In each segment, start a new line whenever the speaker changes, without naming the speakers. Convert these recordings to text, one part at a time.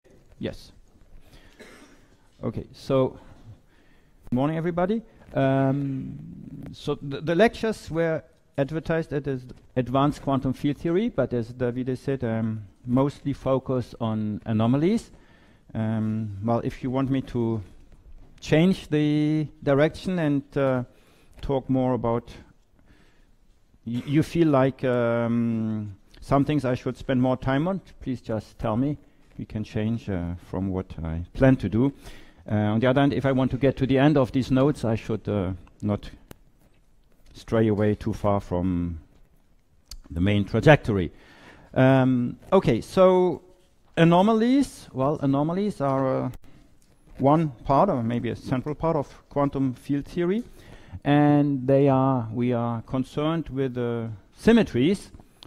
Yes. Okay, so good morning, everybody. So the lectures were advertised as Advanced Quantum Field Theory, but as Davide said, mostly focus on anomalies. Well, if you want me to change the direction and talk more about, you feel like some things I should spend more time on, please just tell me. We can change from what I plan to do. On the other hand, if I want to get to the end of these notes, I should not stray away too far from the main trajectory. Okay, so anomalies. Well, anomalies are one part, or maybe a central part, of quantum field theory, and we are concerned with symmetries.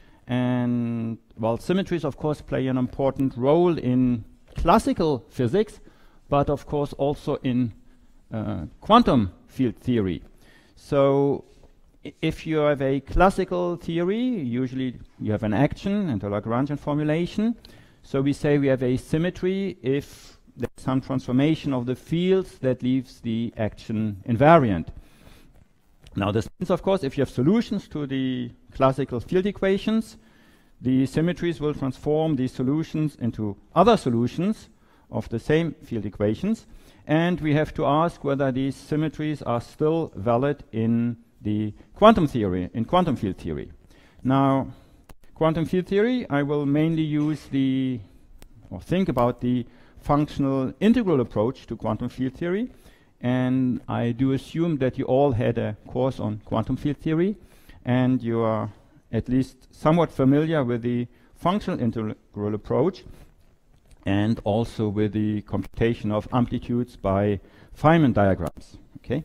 And well, symmetries of course play an important role in classical physics, but of course also in quantum field theory. So if you have a classical theory, usually you have an action and a Lagrangian formulation. So we say we have a symmetry if there's some transformation of the fields that leaves the action invariant. Now this means, of course, if you have solutions to the classical field equations, the symmetries will transform these solutions into other solutions of the same field equations, and we have to ask whether these symmetries are still valid in the quantum theory, in quantum field theory. Now, quantum field theory, I will mainly use or think about the functional integral approach to quantum field theory. And I do assume that you all had a course on quantum field theory, and you are at least somewhat familiar with the functional integral approach, and also with the computation of amplitudes by Feynman diagrams. Okay.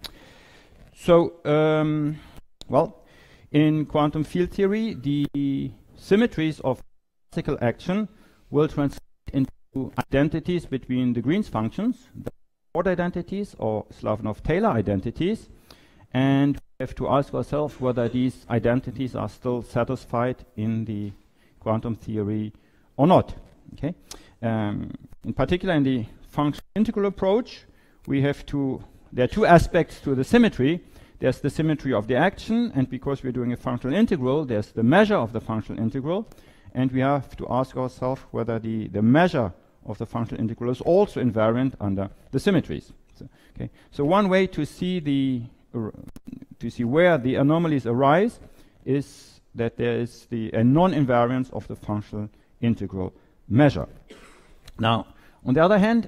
So, well, in quantum field theory, the symmetries of classical action will translate into identities between the Green's functions, Ford identities or Slavnov-Taylor identities, and we have to ask ourselves whether these identities are still satisfied in the quantum theory or not. Okay. In particular, in the functional integral approach, there are two aspects to the symmetry. There's the symmetry of the action, and because we're doing a functional integral, there's the measure of the functional integral, and we have to ask ourselves whether the measure of the functional integral is also invariant under the symmetries. So, okay. So one way to see where the anomalies arise is that there is a non-invariance of the functional integral measure. Now, on the other hand,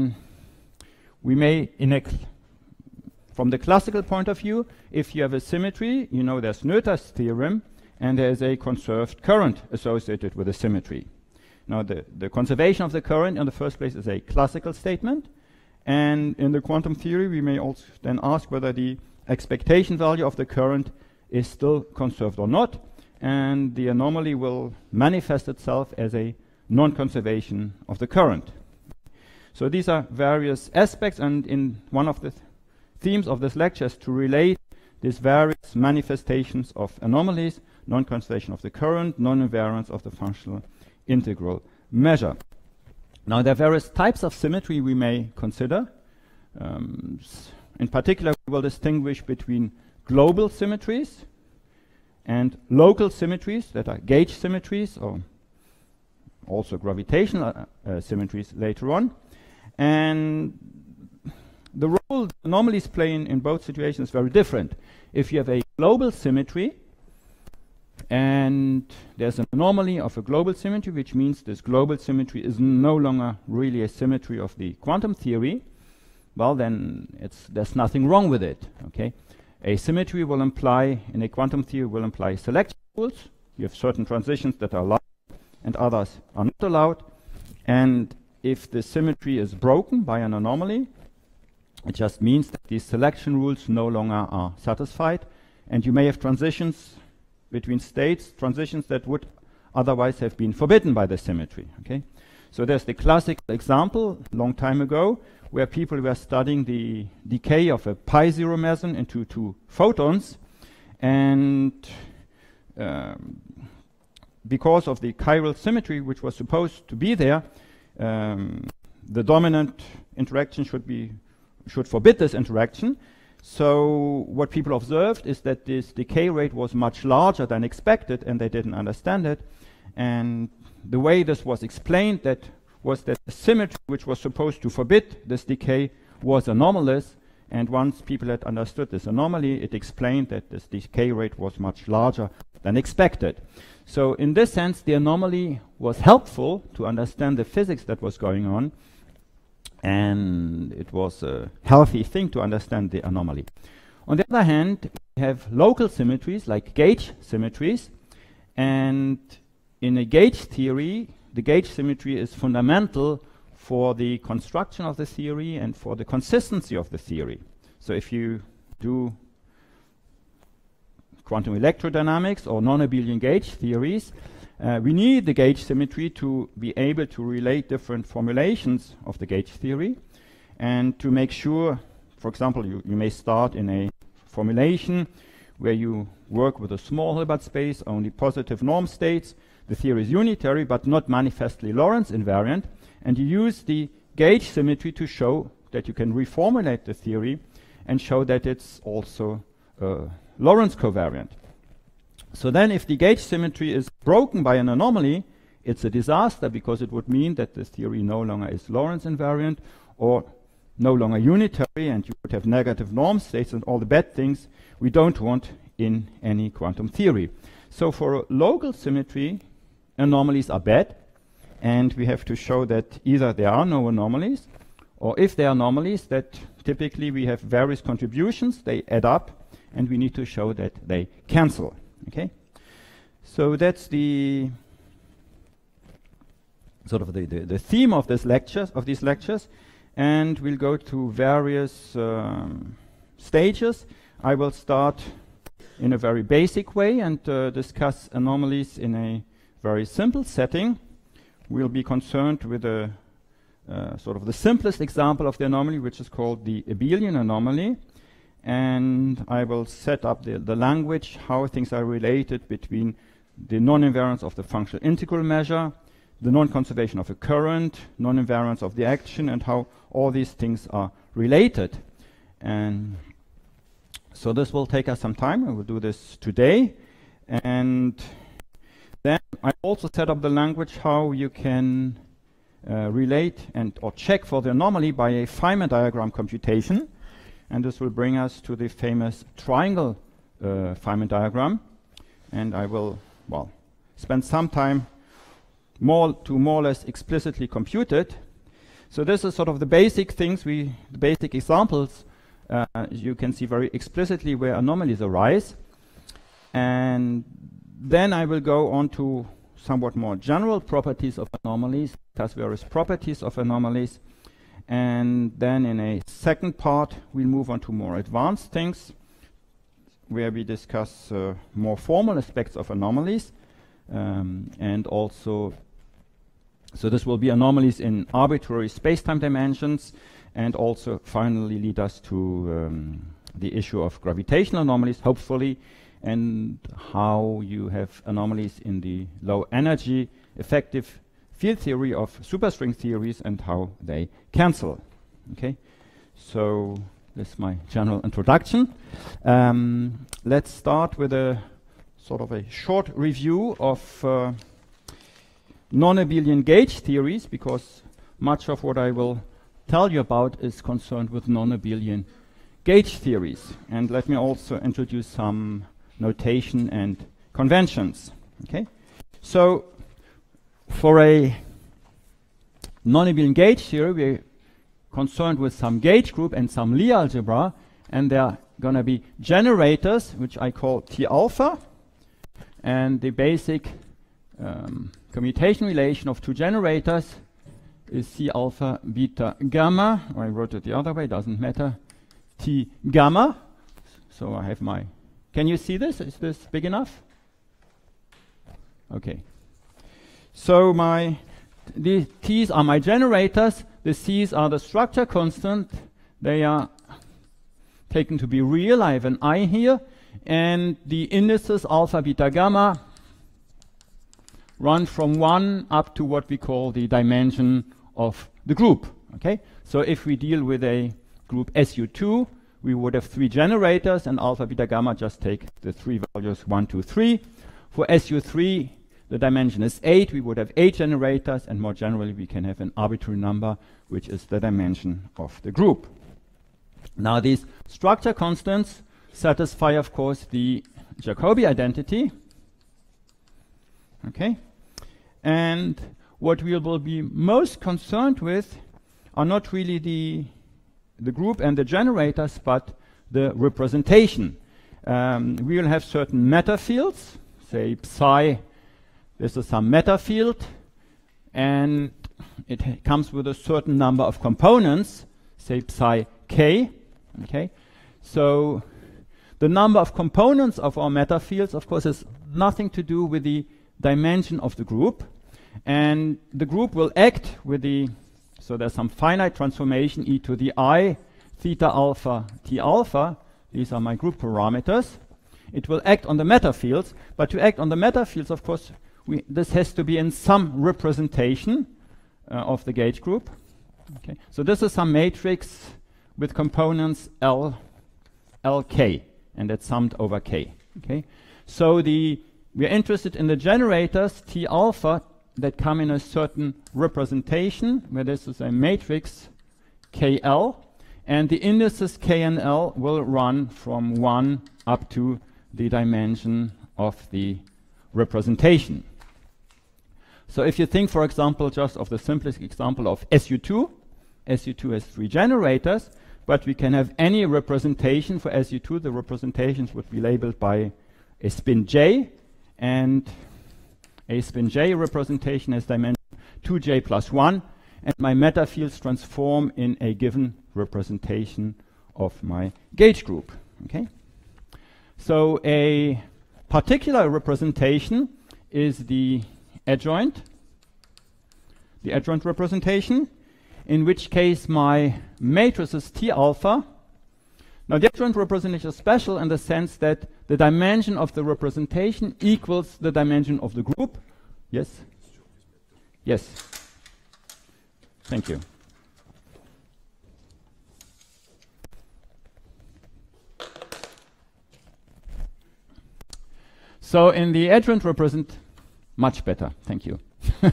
from the classical point of view, if you have a symmetry, you know there's Noether's theorem, and there is a conserved current associated with a symmetry. Now, the conservation of the current in the first place is a classical statement, and in the quantum theory we may also then ask whether the expectation value of the current is still conserved or not, and the anomaly will manifest itself as a non-conservation of the current. So these are various aspects, and in one of the themes of this lecture is to relate these various manifestations of anomalies: non-conservation of the current, non-invariance of the functional integral measure. Now, there are various types of symmetry we may consider. In particular, we will distinguish between global symmetries and local symmetries that are gauge symmetries, or also gravitational symmetries later on. And the role anomalies play in both situations is very different. If you have a global symmetry, and there's an anomaly of a global symmetry, which means this global symmetry is no longer really a symmetry of the quantum theory, well, then there's nothing wrong with it. Okay, a symmetry will imply, in a quantum theory, will imply selection rules. You have certain transitions that are allowed and others are not allowed, and if the symmetry is broken by an anomaly, it just means that these selection rules no longer are satisfied, and you may have transitions between states, transitions that would otherwise have been forbidden by the symmetry. Okay, so there's the classic example long time ago where people were studying the decay of a pi-zero meson into two photons, and because of the chiral symmetry which was supposed to be there, the dominant interaction should forbid this interaction. So what people observed is that this decay rate was much larger than expected, and they didn't understand it. And the way this was explained was that the symmetry which was supposed to forbid this decay was anomalous. And once people had understood this anomaly, it explained that this decay rate was much larger than expected. So in this sense, the anomaly was helpful to understand the physics that was going on, and it was a healthy thing to understand the anomaly. On the other hand, we have local symmetries like gauge symmetries, and in a gauge theory, the gauge symmetry is fundamental for the construction of the theory and for the consistency of the theory. So if you do quantum electrodynamics or non-abelian gauge theories, we need the gauge symmetry to be able to relate different formulations of the gauge theory, and to make sure, for example, you may start in a formulation where you work with a small Hilbert space, only positive norm states. The theory is unitary but not manifestly Lorentz invariant, and you use the gauge symmetry to show that you can reformulate the theory and show that it's also Lorentz covariant. So then if the gauge symmetry is broken by an anomaly, it's a disaster, because it would mean that the theory no longer is Lorentz invariant or no longer unitary, and you would have negative norm states and all the bad things we don't want in any quantum theory. So for local symmetry, anomalies are bad, and we have to show that either there are no anomalies, or if there are anomalies, that typically we have various contributions, they add up, and we need to show that they cancel. Okay, so that's the sort of the theme of these lectures, and we'll go to various stages. I will start in a very basic way and discuss anomalies in a very simple setting. We'll be concerned with a sort of the simplest example of the anomaly, which is called the abelian anomaly. And I will set up the language, how things are related between the non-invariance of the functional integral measure, the non-conservation of a current, non-invariance of the action, and how all these things are related. And so this will take us some time. I will do this today. And then I also set up the language how you can relate or check for the anomaly by a Feynman diagram computation. And this will bring us to the famous triangle Feynman diagram. And I will, well, spend some time to more or less explicitly compute it. So this is sort of the basic things, the basic examples. You can see very explicitly where anomalies arise. And then I will go on to somewhat more general properties of anomalies, thus various properties of anomalies. And then in a second part, we'll move on to more advanced things, where we discuss more formal aspects of anomalies. And also, so this will be anomalies in arbitrary space-time dimensions, and also finally lead us to the issue of gravitational anomalies, hopefully, and how you have anomalies in the low energy effective field theory of superstring theories and how they cancel. Okay, so this is my general introduction. Let's start with a sort of a short review of non-abelian gauge theories, because much of what I will tell you about is concerned with non-abelian gauge theories. And let me also introduce some notation and conventions. Okay, so for a non-abelian gauge theory, we're concerned with some gauge group and some Lie algebra, and they're going to be generators, which I call T alpha, and the basic commutation relation of two generators is C alpha beta gamma, or I wrote it the other way, doesn't matter, T gamma. So I have my, can you see this? Is this big enough? Okay. So the T's are my generators, the C's are the structure constant. They are taken to be real. I have an I here, and the indices alpha, beta, gamma run from 1 up to what we call the dimension of the group. Okay, so if we deal with a group SU2, we would have 3 generators, and alpha, beta, gamma just take the 3 values 1, 2, 3. For SU3, the dimension is 8. We would have 8 generators, and more generally, we can have an arbitrary number, which is the dimension of the group. Now, these structure constants satisfy, of course, the Jacobi identity. Okay, and what we will be most concerned with are not really the group and the generators, but the representation. We will have certain matter fields, say psi, this is some matter field, and it comes with a certain number of components, say psi k. Okay, so the number of components of our matter fields, of course, has nothing to do with the dimension of the group, and the group will act with the, so there's some finite transformation e to the I theta alpha t alpha. These are my group parameters. It will act on the matter fields, but to act on the matter fields, of course, this has to be in some representation of the gauge group. Okay, so this is some matrix with components Lk, and that's summed over k. Okay, so we are interested in the generators T alpha that come in a certain representation, where this is a matrix KL, and the indices K and L will run from 1 up to the dimension of the representation. So if you think, for example, just of the simplest example of SU2, SU2 has 3 generators, but we can have any representation for SU2. The representations would be labeled by a spin J, and a spin J representation has dimension 2J plus 1, and my matter fields transform in a given representation of my gauge group. Okay, so a particular representation is the adjoint representation, in which case my matrix is T alpha. Now the adjoint representation is special in the sense that the dimension of the representation equals the dimension of the group. Yes? Yes. Thank you. So in the adjoint represent, much better, thank you.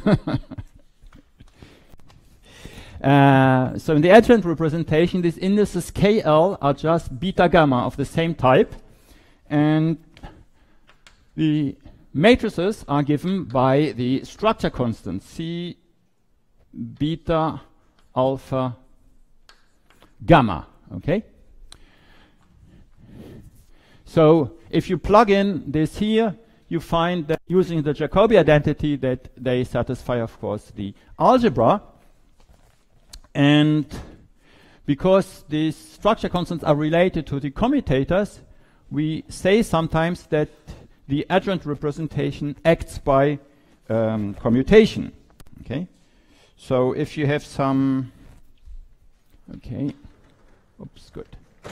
So in the adjoint representation, these indices KL are just beta gamma of the same type, and the matrices are given by the structure constant C beta alpha gamma. Okay, so if you plug in this here, you find that using the Jacobi identity that they satisfy, of course, the algebra. And because these structure constants are related to the commutators, we say sometimes that the adjoint representation acts by commutation. Okay, so if you have some, okay, oops, good.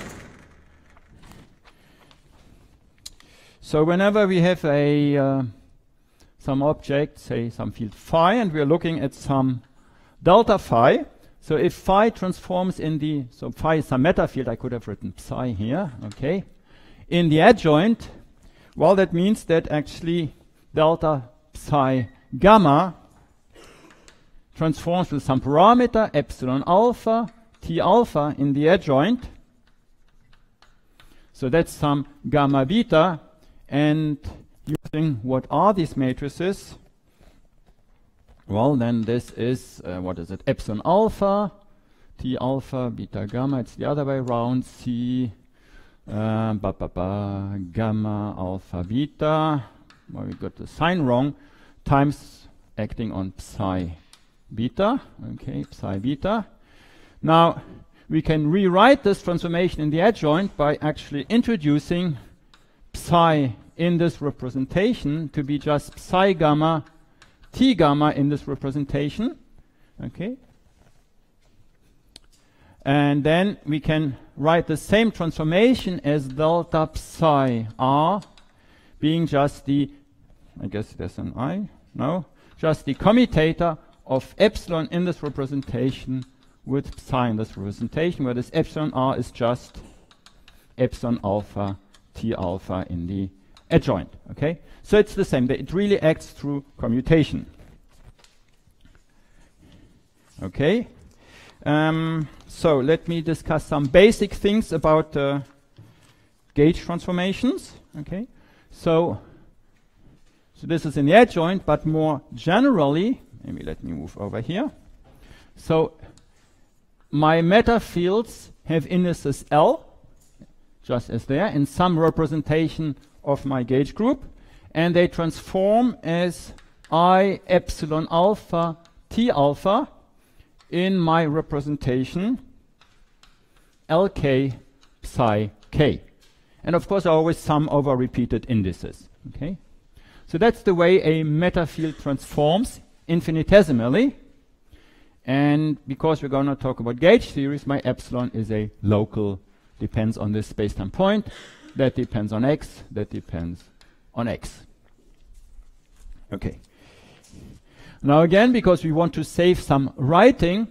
So whenever we have a some object, say some field phi, and we are looking at some delta phi. So if phi transforms in the, so phi is some matter field, I could have written psi here, okay. In the adjoint, well, that means that actually delta psi gamma transforms with some parameter epsilon alpha, T alpha in the adjoint. So that's some gamma beta, and using what are these matrices? Well, then this is, what is it, epsilon alpha, T alpha, beta gamma, it's the other way around, C gamma alpha beta, well, we got the sign wrong, times acting on psi beta, okay, psi beta. Now, we can rewrite this transformation in the adjoint by actually introducing psi in this representation to be just psi gamma T gamma in this representation, okay, and then we can write the same transformation as delta psi r being just the, I guess there's an I, no, just the commutator of epsilon in this representation with psi in this representation, where this epsilon r is just epsilon alpha T alpha in the adjoint. Okay, so it's the same. It really acts through commutation. Okay, so let me discuss some basic things about gauge transformations. Okay, so this is in the adjoint, but more generally, maybe let me move over here. So my meta fields have indices L, just as there, in some representation of my gauge group, and they transform as I epsilon alpha T alpha in my representation LK psi K. And of course, I always sum over repeated indices. Okay, so that's the way a meta field transforms infinitesimally. And because we're going to talk about gauge theories, my epsilon is a local, depends on this space-time point, that depends on x, that depends on x. Okay. Now again, because we want to save some writing,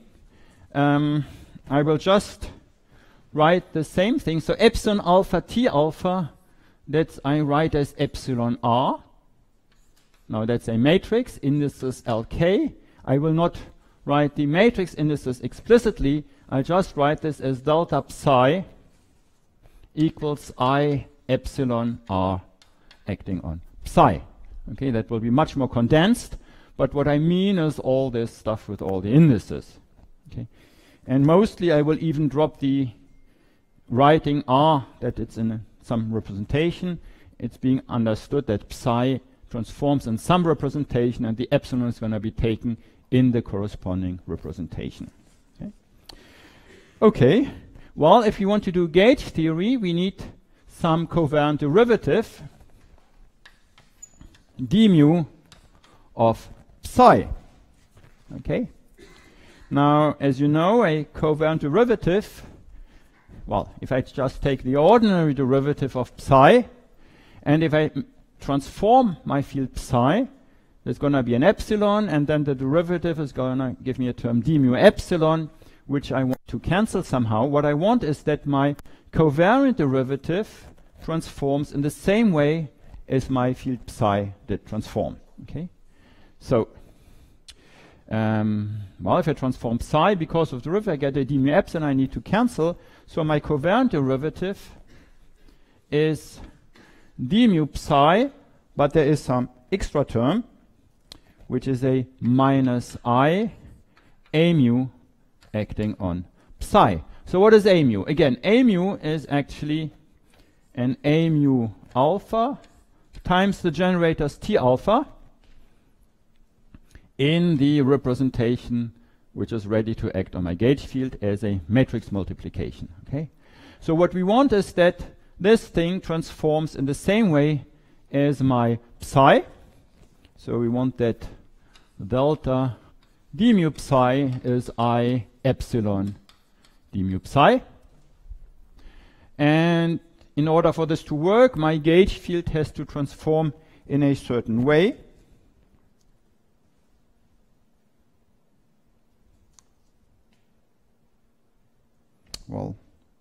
I will just write the same thing. So epsilon alpha T alpha, that's I write as epsilon r. Now that's a matrix, indices LK. I will not write the matrix indices explicitly. I'll just write this as delta psi equals I epsilon r acting on psi. Okay, that will be much more condensed, but what I mean is all this stuff with all the indices. Okay, and mostly I will even drop the writing r that it's in some representation. It's being understood that psi transforms in some representation, and the epsilon is going to be taken in the corresponding representation. Okay. Okay. Well, if you want to do gauge theory, we need some covariant derivative d mu of psi. Okay. Now, as you know, a covariant derivative, well, if I just take the ordinary derivative of psi, and if I transform my field psi, there's going to be an epsilon, and then the derivative is going to give me a term d mu epsilon, which I want to cancel somehow. What I want is that my covariant derivative transforms in the same way as my field psi did transform. Okay, so well, if I transform psi because of the derivative, I get a d mu epsilon I need to cancel. So my covariant derivative is d mu psi, but there is some extra term, which is a minus I a mu acting on psi. So what is a mu? Again, a mu is actually an a mu alpha times the generator's T alpha in the representation which is ready to act on my gauge field as a matrix multiplication. Okay, so what we want is that this thing transforms in the same way as my psi. So we want that delta d mu psi is I epsilon d mu psi. And in order for this to work, my gauge field has to transform in a certain way. Well,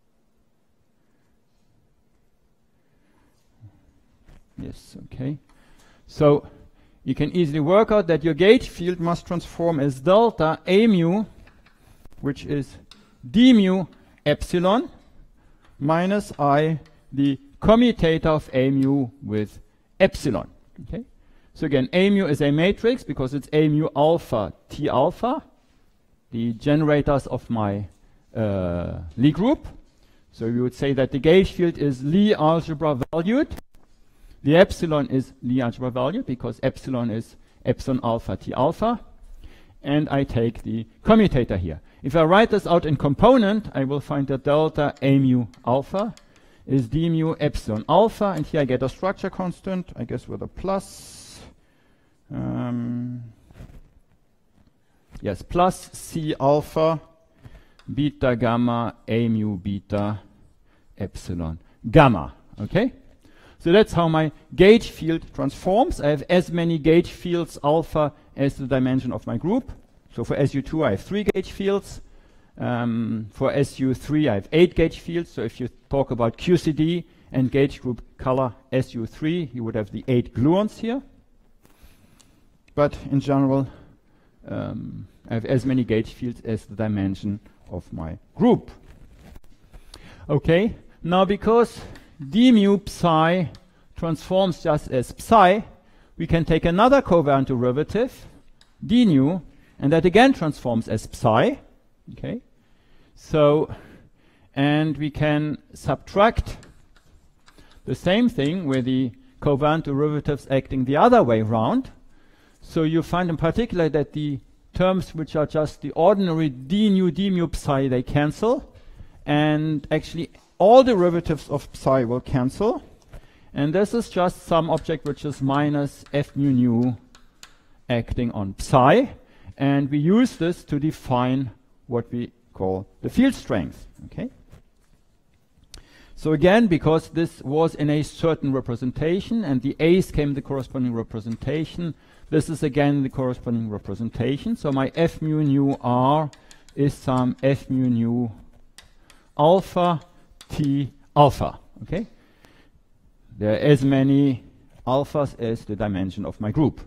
yes, okay. So you can easily work out that your gauge field must transform as delta a mu, which is d mu epsilon, minus I, the commutator of a mu with epsilon. Okay. So again, a mu is a matrix because it's a mu alpha T alpha, the generators of my Lie group. So we would say that the gauge field is Lie algebra valued. The epsilon is Lie algebra valued because epsilon is epsilon alpha T alpha. And I take the commutator here. If I write this out in component, I will find that delta a mu alpha is d mu epsilon alpha. And here I get a structure constant, I guess with a plus. Yes, plus C alpha beta gamma a mu beta epsilon gamma. Okay? So that's how my gauge field transforms. I have as many gauge fields alpha as the dimension of my group. So for SU2 I have 3 gauge fields. For SU3 I have 8 gauge fields. So if you talk about QCD and gauge group color SU3, you would have the 8 gluons here. But in general, I have as many gauge fields as the dimension of my group. Okay, now because d mu psi transforms just as psi, we can take another covariant derivative, d nu, and that again transforms as psi. Okay, so, and we can subtract the same thing with the covariant derivatives acting the other way around. So you find in particular that the terms which are just the ordinary d mu psi, they cancel, and actually all derivatives of psi will cancel, and this is just some object which is minus f mu nu acting on psi, and we use this to define what we call the field strength. Okay, so again, because this was in a certain representation and the a's came the corresponding representation, this is again the corresponding representation. So my f mu nu r is some f mu nu alpha t alpha. Okay, there are as many alphas as the dimension of my group.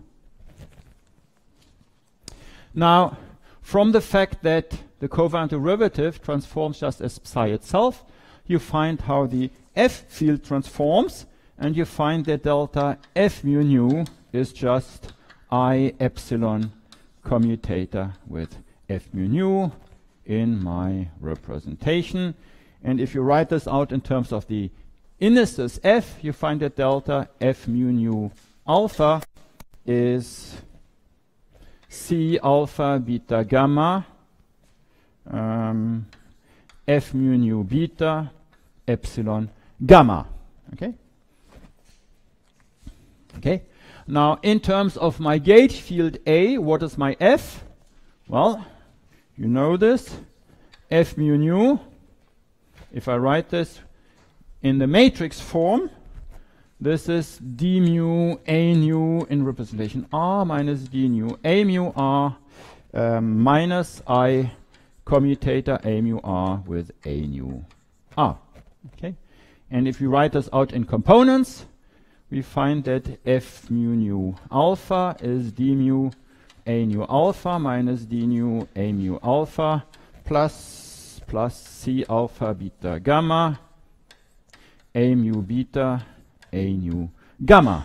Now, from the fact that the covariant derivative transforms just as psi itself, you find how the f field transforms, and you find that delta f mu nu is just I epsilon commutator with f mu nu in my representation. And if you write this out in terms of the indices f, you find that delta f mu nu alpha is c alpha beta gamma f mu nu beta epsilon gamma. Okay? Okay? Now, in terms of my gauge field A, what is my f? Well, you know this. F mu nu, if I write this in the matrix form, this is d mu a nu in representation r minus d nu a mu r minus I commutator a mu r with a nu r. Okay? And if we write this out in components, we find that f mu nu alpha is d mu a nu alpha minus d nu a mu alpha plus c alpha beta gamma a mu beta a nu gamma.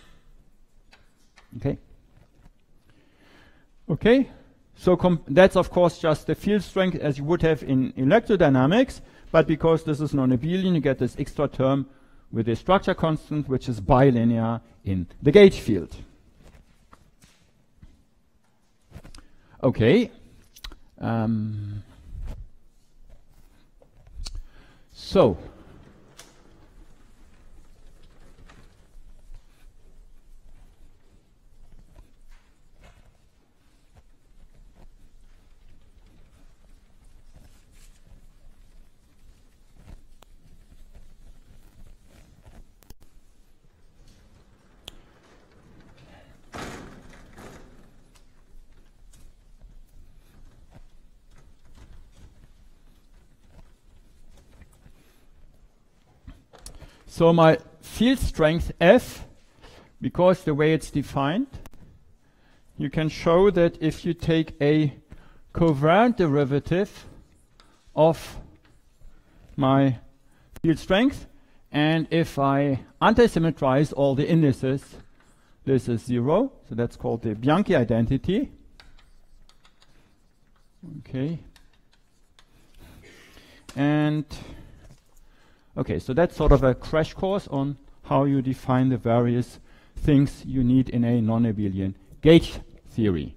Okay? Okay? So that's of course just the field strength as you would have in electrodynamics, but because this is non-abelian, you get this extra term with a structure constant which is bilinear in the gauge field. Okay. So So my field strength F, because the way it's defined, you can show that if you take a covariant derivative of my field strength, and if I antisymmetrize all the indices, this is 0. So that's called the Bianchi identity. Okay. And okay, so that's sort of a crash course on how you define the various things you need in a non-abelian gauge theory.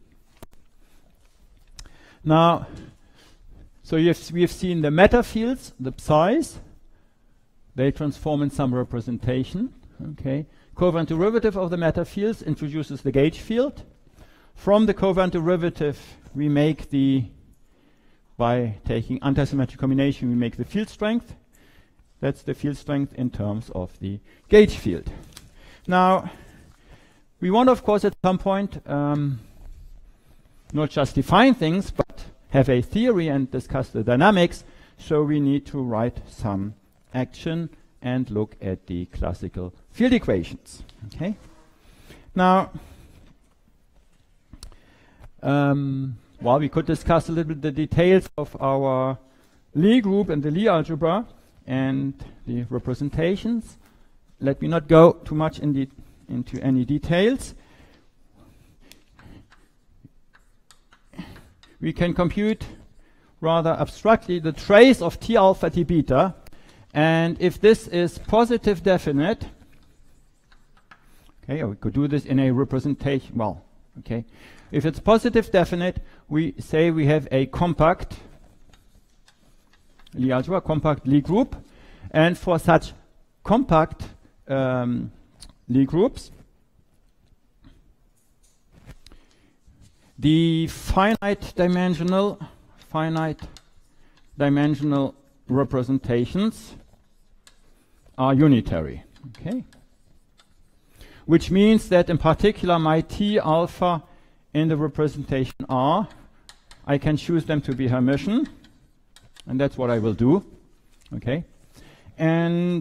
Now, so we have seen the matter fields, the psi's, they transform in some representation. Okay, covariant derivative of the matter fields introduces the gauge field. From the covariant derivative, we make by taking antisymmetric combination, we make the field strength. That's the field strength in terms of the gauge field. Now, we want, of course, at some point not just define things, but have a theory and discuss the dynamics. So we need to write some action and look at the classical field equations. Okay. Now, well, we could discuss a little bit the details of our Lie group and the Lie algebra and the representations. Let me not go too much into any details. We can compute rather abstractly the trace of T alpha T beta, and if this is positive definite, okay, or we could do this in a representation, well, okay, if it's positive definite, we say we have a compact Lie algebra, compact Lie group, and for such compact Lie groups, the finite dimensional representations are unitary. Okay, which means that in particular my T alpha in the representation R, I can choose them to be Hermitian, and that's what I will do. Okay, and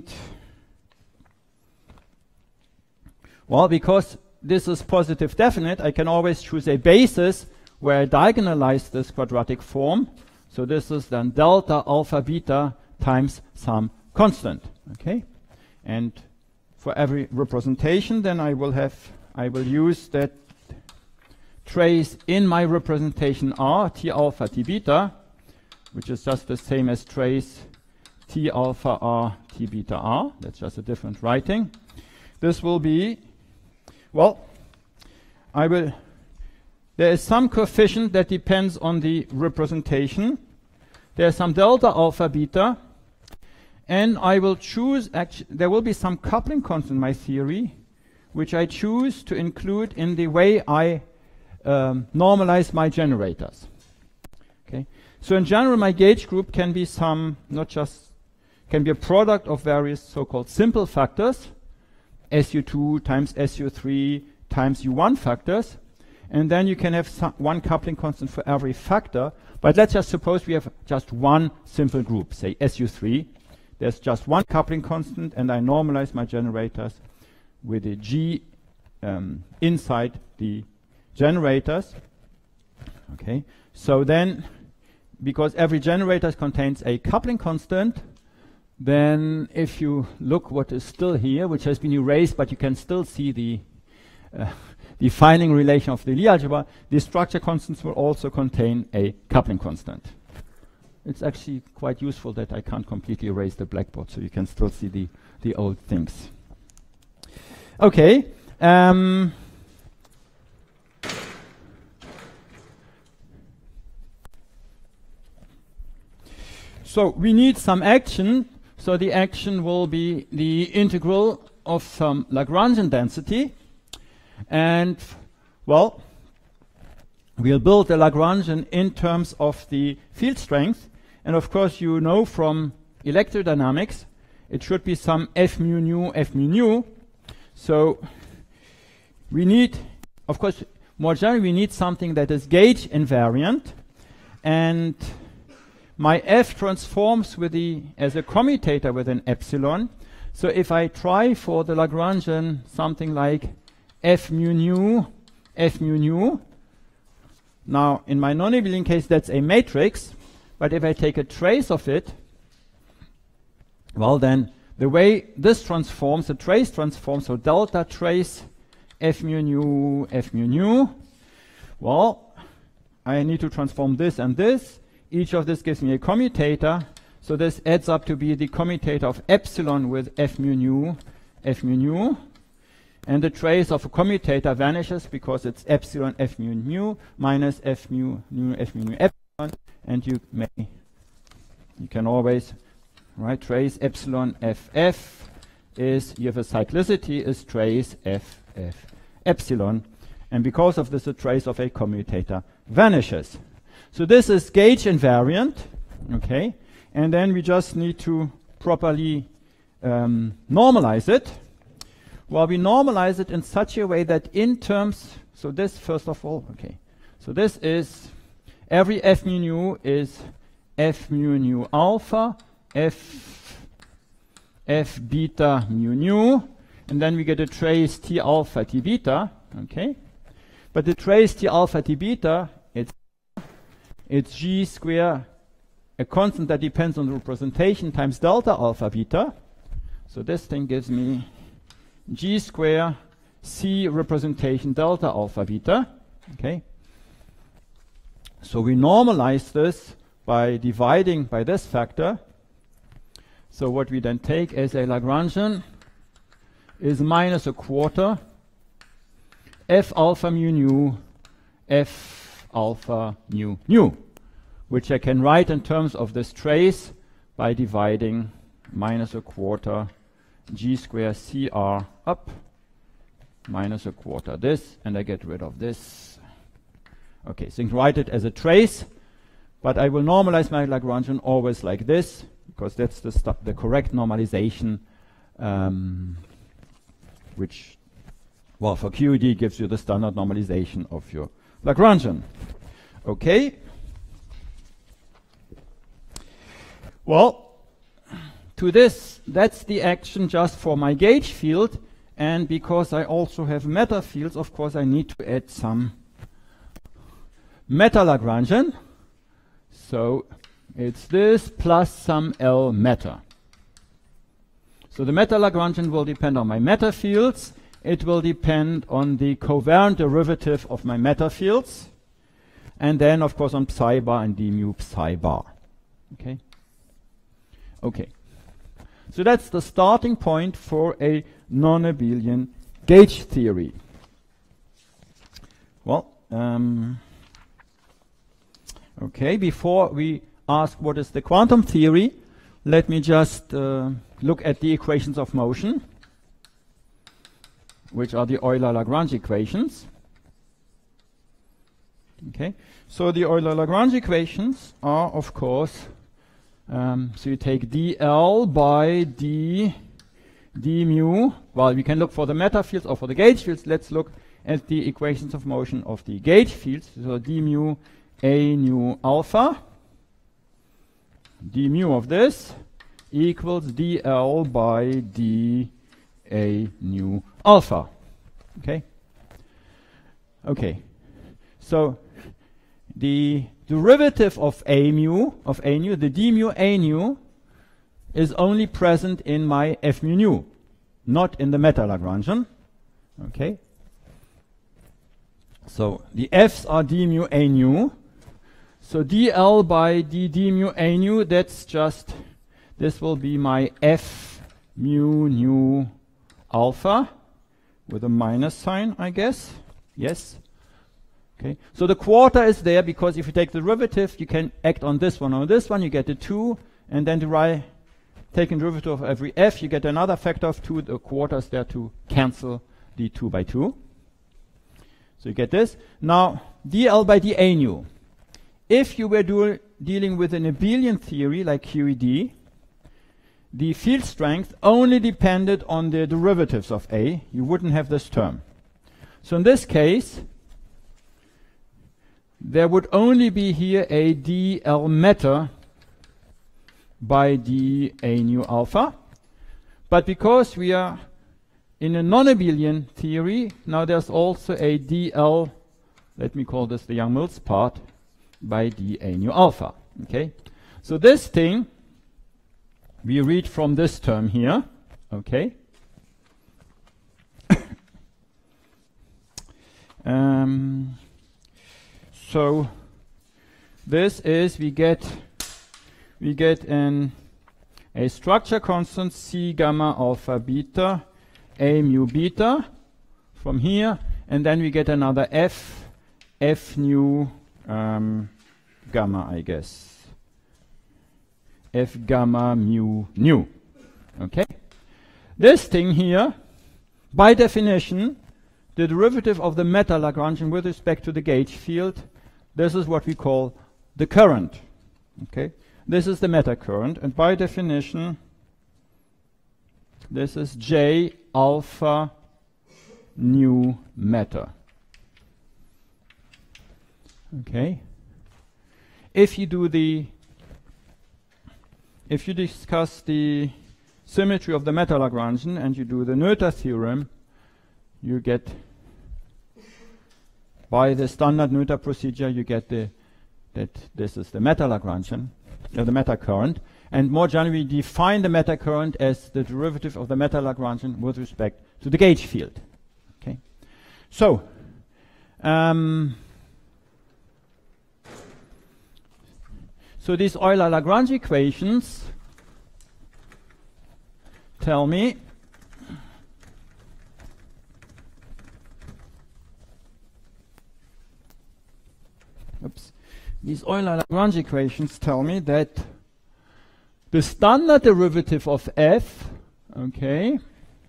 well, because this is positive definite, I can always choose a basis where I diagonalize this quadratic form. So this is then delta alpha beta times some constant. Okay, and for every representation, then I will use that trace in my representation R, T alpha T beta, which is just the same as trace T alpha R T beta R. That's just a different writing. This will be, well, there is some coefficient that depends on the representation. There's some delta alpha beta, and I will choose, there will be some coupling constant in my theory, which I choose to include in the way I normalize my generators. Okay, so in general, my gauge group can be can be a product of various so-called simple factors, SU2 times SU3 times U1 factors, and then you can have one coupling constant for every factor. But let's just suppose we have just one simple group, say SU3. There's just one coupling constant, and I normalize my generators with a G inside the generators. Okay, so then, because every generator contains a coupling constant, then if you look what is still here, which has been erased, but you can still see the defining relation of the Lie algebra, the structure constants will also contain a coupling constant. It's actually quite useful that I can't completely erase the blackboard, so you can still see the old things. Okay. So we need some action. So the action will be the integral of some Lagrangian density. And, well, we'll build the Lagrangian in terms of the field strength. And of course, you know from electrodynamics, it should be some F mu nu, F mu nu. So we need, of course, more generally, we need something that is gauge invariant. And my F transforms as a commutator with an epsilon. So if I try for the Lagrangian something like F mu nu, F mu nu, now in my non-abelian case that's a matrix, but if I take a trace of it, well then the way this transforms, the trace transforms, so delta trace F mu nu, F mu nu, well, I need to transform this and this. Each of this gives me a commutator, so this adds up to be the commutator of epsilon with F mu nu, F mu nu. And the trace of a commutator vanishes because it's epsilon F mu nu minus F mu nu, F mu nu epsilon. And you can always, right, trace epsilon FF is, you have a cyclicity, is trace FF epsilon. And because of this, the trace of a commutator vanishes. So this is gauge invariant, okay? And then we just need to properly normalize it. Well, we normalize it in such a way that in terms, so this first of all, okay. So this is every f mu nu is f mu nu alpha, f beta mu nu, and then we get a trace t alpha t beta, okay? But the trace t alpha t beta, it's g square, a constant that depends on the representation, times delta alpha beta. So this thing gives me g square c representation delta alpha beta, okay? So we normalize this by dividing by this factor. So what we then take as a Lagrangian is minus a quarter f alpha mu nu f alpha mu nu, which I can write in terms of this trace by dividing minus a quarter g square cr up minus a quarter this, and I get rid of this. Okay, so you can write it as a trace, but I will normalize my Lagrangian always like this, because that's the correct normalization, which, well, for QED gives you the standard normalization of your Lagrangian. Okay. Well, to this, that's the action just for my gauge field, and because I also have meta fields, of course I need to add some meta Lagrangian. So it's this plus some L meta. So the meta Lagrangian will depend on my meta fields. It will depend on the covariant derivative of my meta fields, and then of course on psi bar and d mu psi bar. Okay. Okay. So that's the starting point for a non-abelian gauge theory. Well, okay, before we ask what is the quantum theory, let me just look at the equations of motion, which are the Euler-Lagrange equations. Okay, so the Euler-Lagrange equations are, of course, so you take dl by d mu. Well, we can look for the meta fields or for the gauge fields. Let's look at the equations of motion of the gauge fields. So d mu a nu alpha, d mu of this equals dl by d a nu alpha. Okay. Okay. So the derivative of a nu, the d mu a nu, is only present in my f mu nu, not in the meta Lagrangian. Okay. So the f's are d mu a nu. So dl by d mu a nu, that's just, this will be my f mu nu alpha with a minus sign, I guess. Yes. Okay. So the quarter is there because if you take the derivative, you can act on this one or this one, you get a 2, and then taking derivative of every f, you get another factor of 2. The quarter is there to cancel the 2 by 2. So you get this. Now, dl by dA nu. If you were dealing with an abelian theory like QED, the field strength only depended on the derivatives of A. You wouldn't have this term. So in this case, there would only be here a dl meta by dA nu alpha. But because we are in a non-abelian theory, now there's also a dl, let me call this the Young-Mills part, by dA nu alpha. Okay? So this thing we read from this term here. Okay? So this is, we get a structure constant c gamma alpha beta a mu beta from here, and then we get another f nu gamma, I guess, f gamma mu nu. Okay, this thing here, by definition, the derivative of the meta Lagrangian with respect to the gauge field, this is what we call the current. Okay, this is the meta current, and by definition, this is J alpha nu meta. Okay. If you discuss the symmetry of the meta-Lagrangian and you do the Noether theorem, you get, by the standard Noether procedure, you get that this is the meta-Lagrangian, the meta-current. And more generally, we define the meta-current as the derivative of the meta-Lagrangian with respect to the gauge field. Okay. So, so these Euler-Lagrange equations tell me these Euler-Lagrange equations tell me that the standard derivative of f, okay,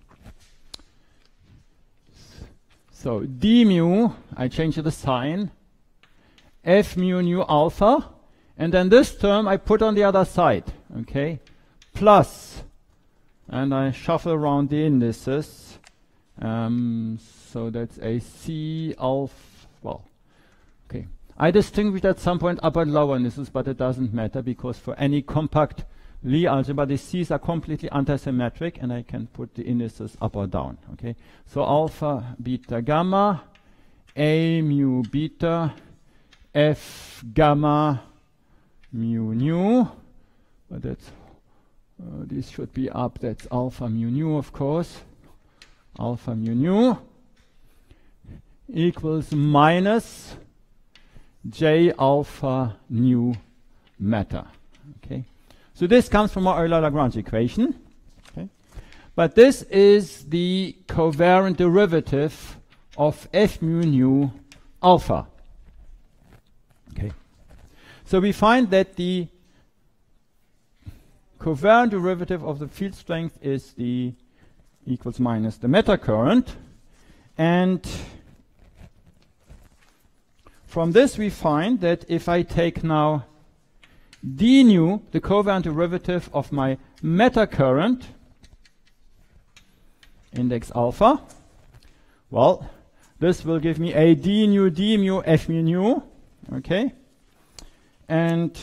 so d mu, I change the sign, f mu nu alpha, and then this term I put on the other side, okay, plus, and I shuffle around the indices, so that's a c alpha, well, okay. I distinguish at some point upper and lower indices, but it doesn't matter because for any compact Lie algebra, the c's are completely antisymmetric, and I can put the indices up or down. Okay, so alpha, beta, gamma, a mu beta, f gamma mu nu. But that's this should be up. That's alpha mu nu, of course. Alpha mu nu equals minus j alpha nu meta. Okay. So this comes from our Euler-Lagrange equation. Okay. But this is the covariant derivative of f mu nu alpha. Okay. So we find that the covariant derivative of the field strength is the equals minus the meta current. And from this we find that if I take now d nu, the covariant derivative of my meta current, index alpha, well, this will give me a d mu f mu nu, okay, and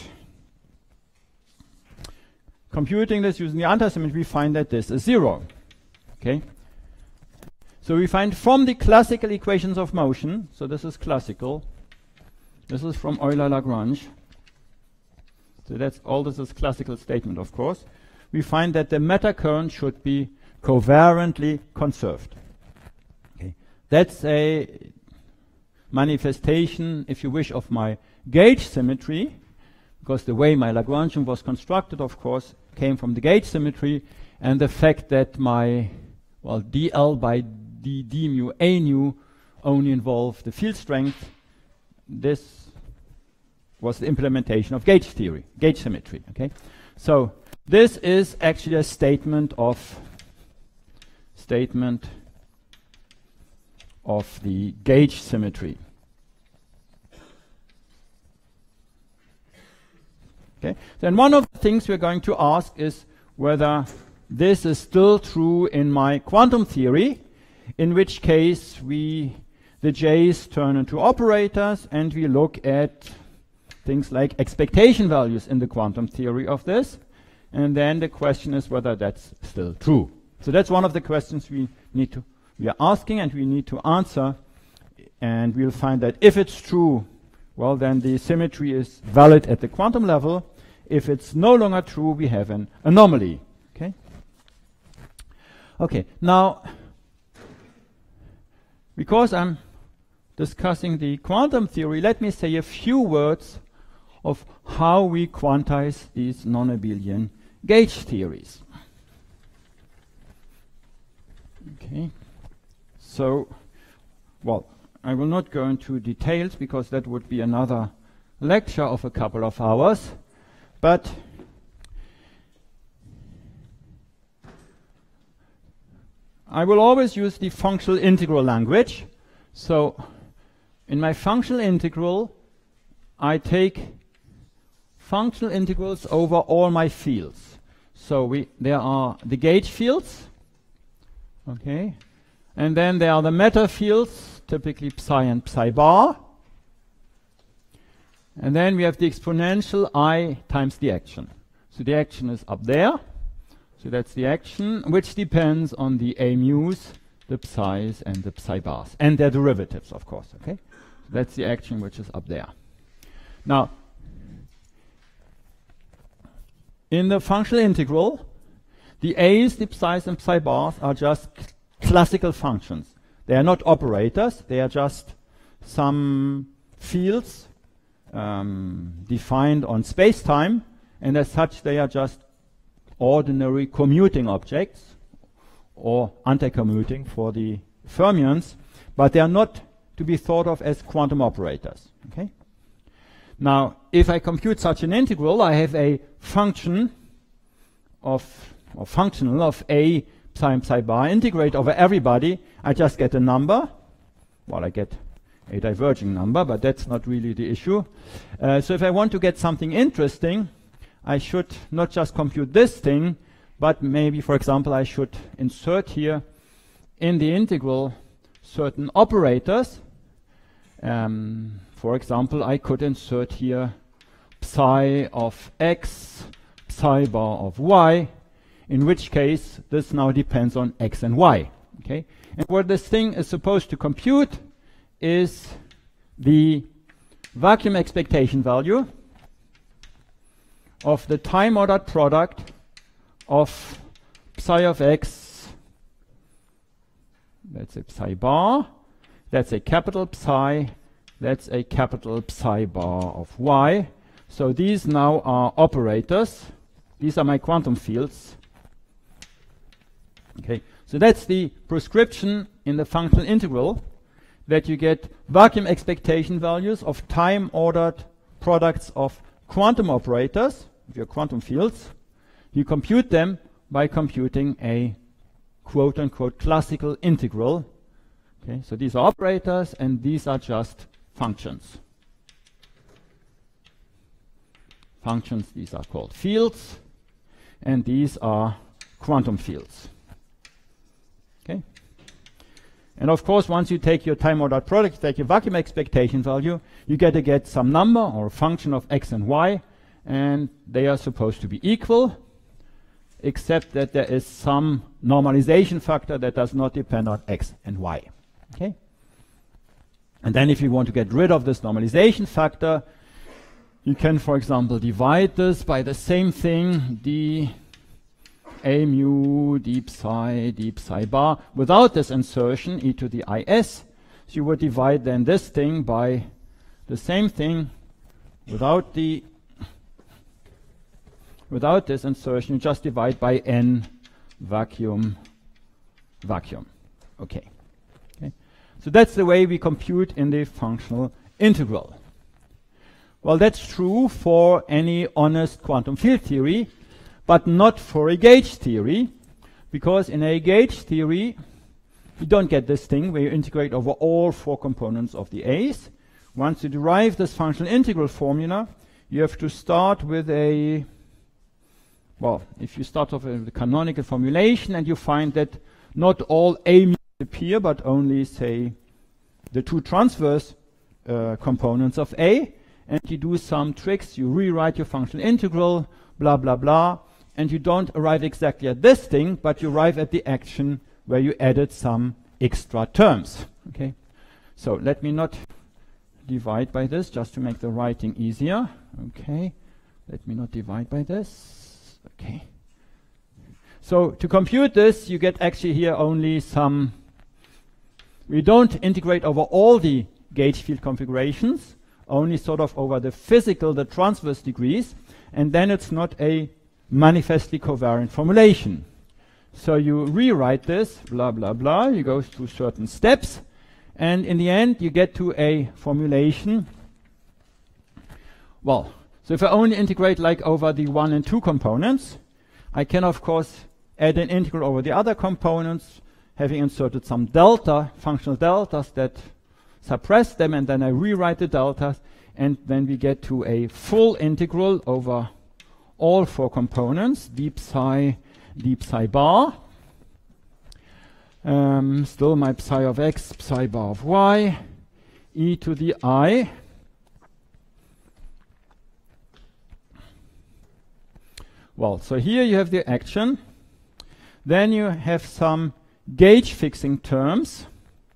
computing this using the antisymmetry, we find that this is 0, okay. So we find from the classical equations of motion, so this is classical, this is from Euler-Lagrange, so that's all. This is classical statement, of course. We find that the meta current should be covariantly conserved. Okay. That's a manifestation, if you wish, of my gauge symmetry, because the way my Lagrangian was constructed, of course, came from the gauge symmetry, and the fact that my, well, dl by d mu a nu only involved the field strength, this was the implementation of gauge theory, gauge symmetry. Okay, so this is actually a statement of the gauge symmetry. Okay, then one of the things we're going to ask is whether this is still true in my quantum theory, in which case the j's turn into operators, and we look at things like expectation values in the quantum theory of this. And then the question is whether that's still true. So that's one of the questions we are asking and we need to answer. And we'll find that if it's true, well, then the symmetry is valid at the quantum level. If it's no longer true, we have an anomaly. Okay? Okay, now, because I'm discussing the quantum theory, let me say a few words of how we quantize these non-abelian gauge theories. Okay, so, well, I will not go into details because that would be another lecture of a couple of hours, but I will always use the functional integral language. So, in my functional integral, I take functional integrals over all my fields. So there are the gauge fields, okay, and then there are the meta fields, typically psi and psi bar, And then we have the exponential I times the action. So the action is up there. So that's the action, which depends on the A mu's, the psi's, and the psi bars, and their derivatives, of course. Okay, so that's the action which is up there. Now, in the functional integral, the A's, the psi's, and psi bars are just classical functions. They are not operators. They are just some fields defined on space-time, and as such, they are just ordinary commuting objects, or anti-commuting for the fermions, but they are not to be thought of as quantum operators. Okay. Now, if I compute such an integral, I have a function of, or functional of A psi and psi bar, integrate over everybody, I just get a number. Well, I get a diverging number, but that's not really the issue. So if I want to get something interesting, I should not just compute this thing, but maybe, for example, I should insert here in the integral certain operators. For example, I could insert here psi of x, psi bar of y, in which case this now depends on x and y. Okay? And what this thing is supposed to compute is the vacuum expectation value of the time-ordered product of psi of x, that's a psi bar, that's a capital psi, that's a capital psi bar of y. So these now are operators. These are my quantum fields. Okay, so that's the prescription in the functional integral, that you get vacuum expectation values of time-ordered products of quantum operators, of your quantum fields. You compute them by computing a quote-unquote classical integral. Okay, so these are operators, and these are just functions. Functions, these are called fields, and these are quantum fields. Okay? And of course, once you take your time-ordered product, take your vacuum expectation value, you get some number or a function of x and y, and they are supposed to be equal, except that there is some normalization factor that does not depend on x and y. Okay? And then if you want to get rid of this normalization factor, you can, for example, divide this by the same thing, d a mu d psi bar, without this insertion, e to the is. So you would divide then this thing by the same thing without this insertion. You just divide by n vacuum. Okay. So that's the way we compute in the functional integral. Well, that's true for any honest quantum field theory, but not for a gauge theory, because in a gauge theory, you don't get this thing where you integrate over all four components of the A's. Once you derive this functional integral formula, you have to start with a, well, if you start off with the canonical formulation and you find that not all A mu appear, but only, say, the two transverse components of A, and you do some tricks, you rewrite your functional integral, blah, blah, blah, and you don't arrive exactly at this thing, but you arrive at the action where you added some extra terms. Okay, so let me not divide by this, just to make the writing easier. Okay, let me not divide by this. Okay, so to compute this, you get actually here only some, we don't integrate over all the gauge field configurations, only sort of over the physical, the transverse degrees, and then it's not a manifestly covariant formulation. So you rewrite this, blah, blah, blah, you go through certain steps, and in the end you get to a formulation. Well, so if I only integrate like over the 1 and 2 components, I can of course add an integral over the other components, having inserted some delta, functional deltas that suppress them, and then I rewrite the deltas, and then we get to a full integral over all four components, d psi bar, still my psi of x, psi bar of y, e to the I, Well, so here you have the action. Then you have some gauge fixing terms.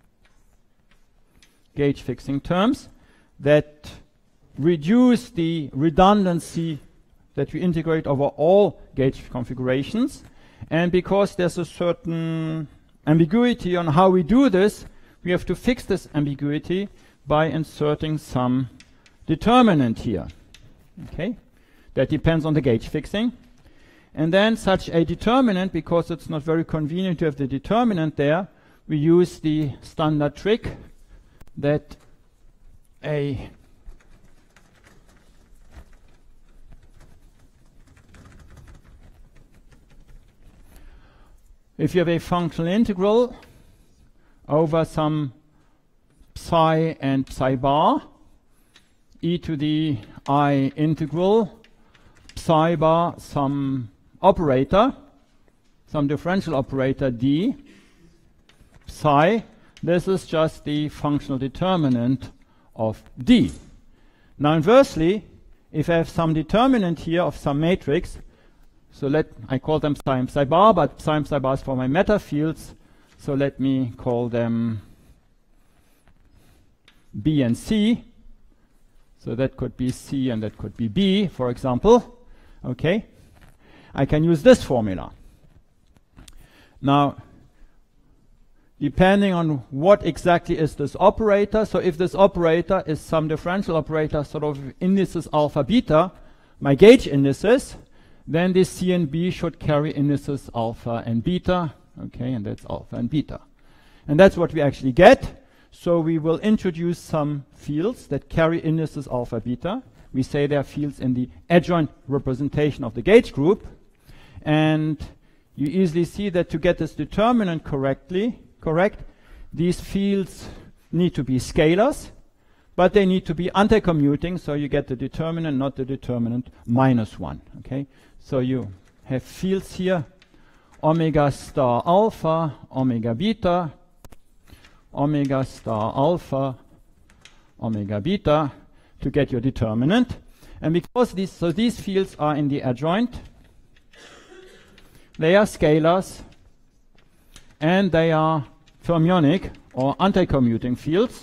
Gauge fixing terms that reduce the redundancy that we integrate over all gauge configurations. And because there's a certain ambiguity on how we do this, we have to fix this ambiguity by inserting some determinant here. Okay, that depends on the gauge fixing. And then such a determinant, because it's not very convenient to have the determinant there, we use the standard trick that if you have a functional integral over some psi and psi bar, e to the I integral psi bar some operator, some differential operator d psi, this is just the functional determinant of d. Now inversely, if I have some determinant here of some matrix, so I call them psi and psi bar, but psi and psi bars for my meta fields, so let me call them B and C. So that could be C and that could be B, for example. Okay, I can use this formula. Now, depending on what exactly is this operator, so if this operator is some differential operator, sort of indices alpha beta, my gauge indices, then this C and B should carry indices alpha and beta. Okay, and that's alpha and beta. And that's what we actually get. So we will introduce some fields that carry indices alpha beta. We say they are fields in the adjoint representation of the gauge group. And you easily see that to get this determinant correct, these fields need to be scalars, but they need to be anti-commuting, so you get the determinant, not the determinant, -1. Okay, so you have fields here, omega star alpha, omega beta, omega star alpha, omega beta, to get your determinant. And because these fields are in the adjoint, they are scalars, and they are fermionic or anti-commuting fields.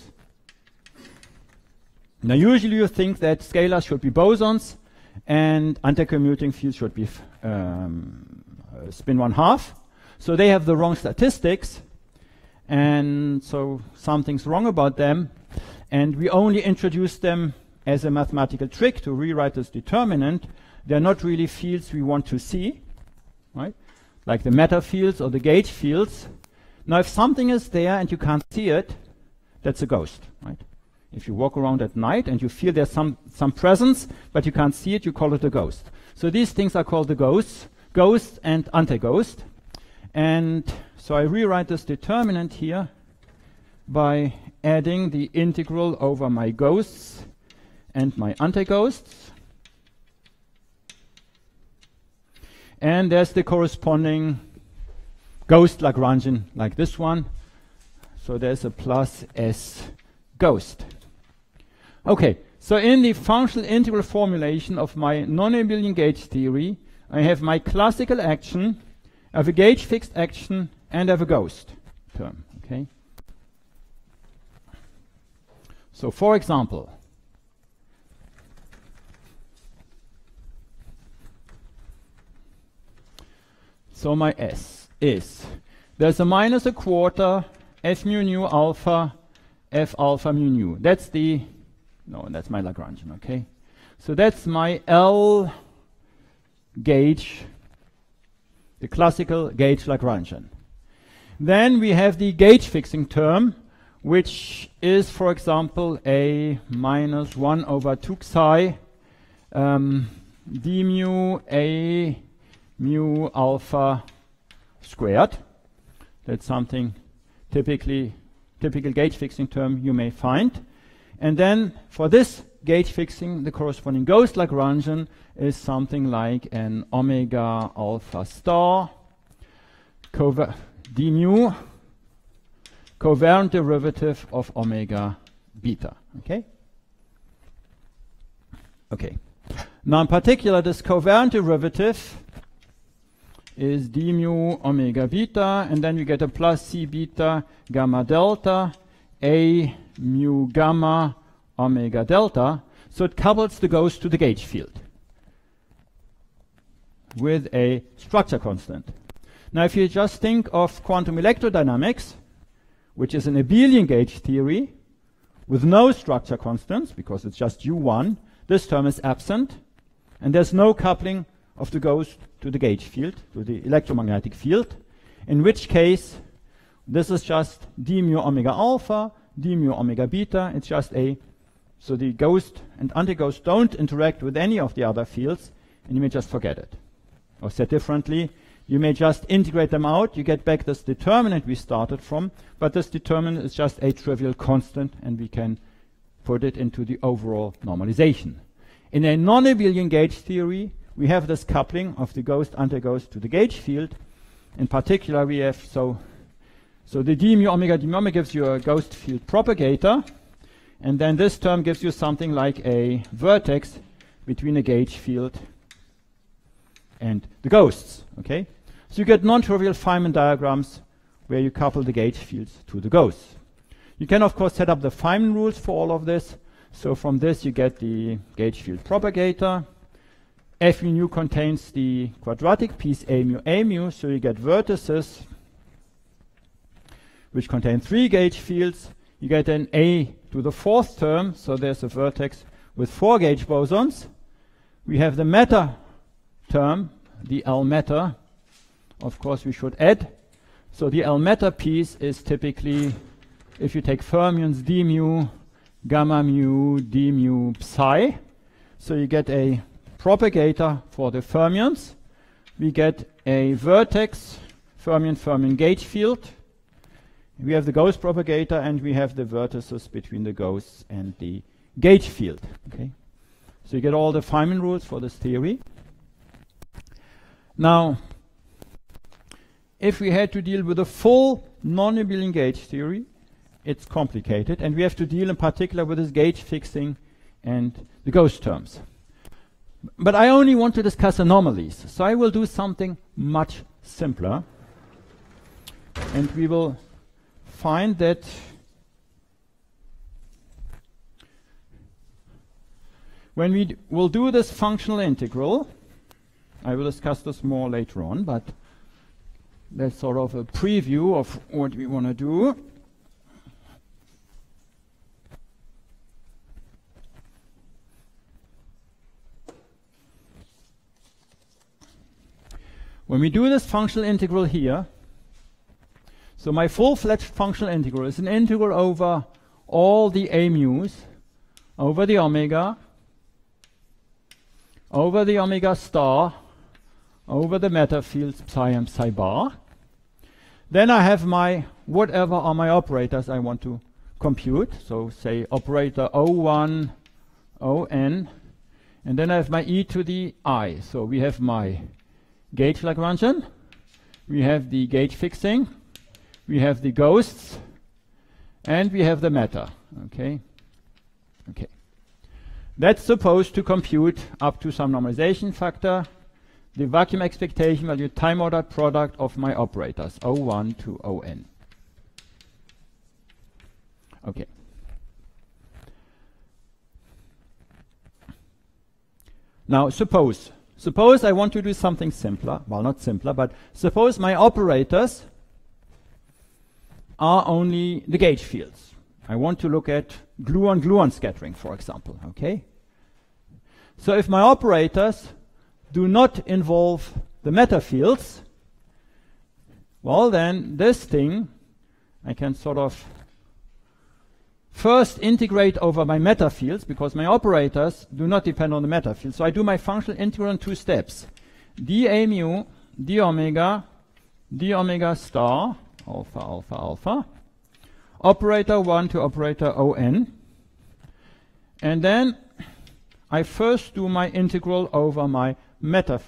Now usually you think that scalars should be bosons and anti-commuting fields should be spin 1/2. So they have the wrong statistics, and so something's wrong about them, and we only introduce them as a mathematical trick to rewrite this determinant. They're not really fields we want to see, right? Like the meta fields or the gauge fields. Now if something is there and you can't see it, that's a ghost, right? If you walk around at night and you feel there's some presence, but you can't see it, you call it a ghost. So these things are called the ghosts, ghost and anti-ghost. And so I rewrite this determinant here by adding the integral over my ghosts and my anti-ghosts. And there's the corresponding ghost Lagrangian, like this one. So there's a plus S ghost. Okay, so in the functional integral formulation of my non-abelian gauge theory, I have my classical action, I have a gauge fixed action, and I have a ghost term. Okay. So for example, so my S is, there's a -1/4 f mu nu alpha f alpha mu nu. That's the, no, that's my Lagrangian, okay? So that's my L gauge, the classical gauge Lagrangian. Then we have the gauge fixing term, which is, for example, a -1/2 psi d mu a mu alpha squared. That's something typical gauge fixing term you may find. And then for this gauge fixing, the corresponding ghost Lagrangian is something like an omega alpha star d mu covariant derivative of omega beta. Okay? Okay. Now in particular, this covariant derivative is d mu omega beta, and then you get a plus c beta gamma delta a mu gamma omega delta. So it couples the ghost to the gauge field with a structure constant. Now if you just think of quantum electrodynamics, which is an abelian gauge theory with no structure constants, because it's just U1, this term is absent, and there's no coupling of the ghost to the gauge field, to the electromagnetic field, in which case this is just d mu omega alpha, d mu omega beta. It's just a, so the ghost and anti-ghost don't interact with any of the other fields, and you may just forget it. Or said differently, you may just integrate them out, you get back this determinant we started from, but this determinant is just a trivial constant, and we can put it into the overall normalization. In a non-abelian gauge theory, we have this coupling of the ghost anti-ghost to the gauge field. In particular, we have so the d mu omega gives you a ghost field propagator, and then this term gives you something like a vertex between a gauge field and the ghosts. Okay, so you get non-trivial Feynman diagrams where you couple the gauge fields to the ghosts. You can of course set up the Feynman rules for all of this. So from this you get the gauge field propagator. F mu contains the quadratic piece a mu, so you get vertices which contain 3 gauge fields. You get an a to the 4th term, so there's a vertex with 4 gauge bosons. We have the matter term, the L matter. Of course we should add. So the L matter piece is typically, if you take fermions, d mu, gamma mu, d mu, psi. So you get a propagator for the fermions. We get a vertex, fermion gauge field. We have the ghost propagator, and we have the vertices between the ghosts and the gauge field. Okay, so you get all the Feynman rules for this theory. Now, if we had to deal with a full non-abelian gauge theory, it's complicated, and we have to deal in particular with this gauge fixing and the ghost terms. But I only want to discuss anomalies, so I will do something much simpler, and we will find that when we will do this functional integral, I will discuss this more later on, but that's sort of a preview of what we want to do. When we do this functional integral here, so my full-fledged functional integral is an integral over all the a mu's, over the omega star, over the matter fields psi and psi bar. Then I have my whatever are my operators I want to compute. So say operator O1, On, and then I have my e to the I. So we have my gauge Lagrangian, we have the gauge fixing, we have the ghosts, and we have the matter. Okay. That's supposed to compute up to some normalization factor the vacuum expectation value time ordered product of my operators O1 to On. Okay. Now suppose I want to do something simpler. Well, not simpler, but suppose my operators are only the gauge fields. I want to look at gluon-gluon scattering, for example. Okay. So if my operators do not involve the matter fields, well then this thing I can sort of first integrate over my matter fields, because my operators do not depend on the matter fields. So I do my functional integral in 2 steps. dA mu, d omega star, alpha, operator 1 to operator On. And then I first do my integral over my matter,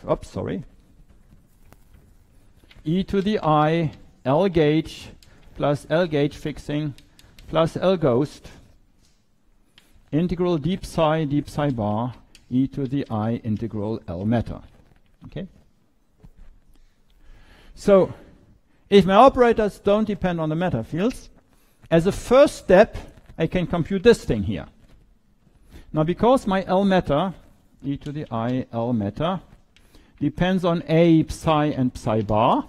e to the I, L gauge plus L gauge fixing plus L ghost, integral d psi bar, e to the I integral L matter. Okay. So if my operators don't depend on the matter fields, as a first step, I can compute this thing here. Now, because my L matter, e to the I L matter, depends on A psi and psi bar.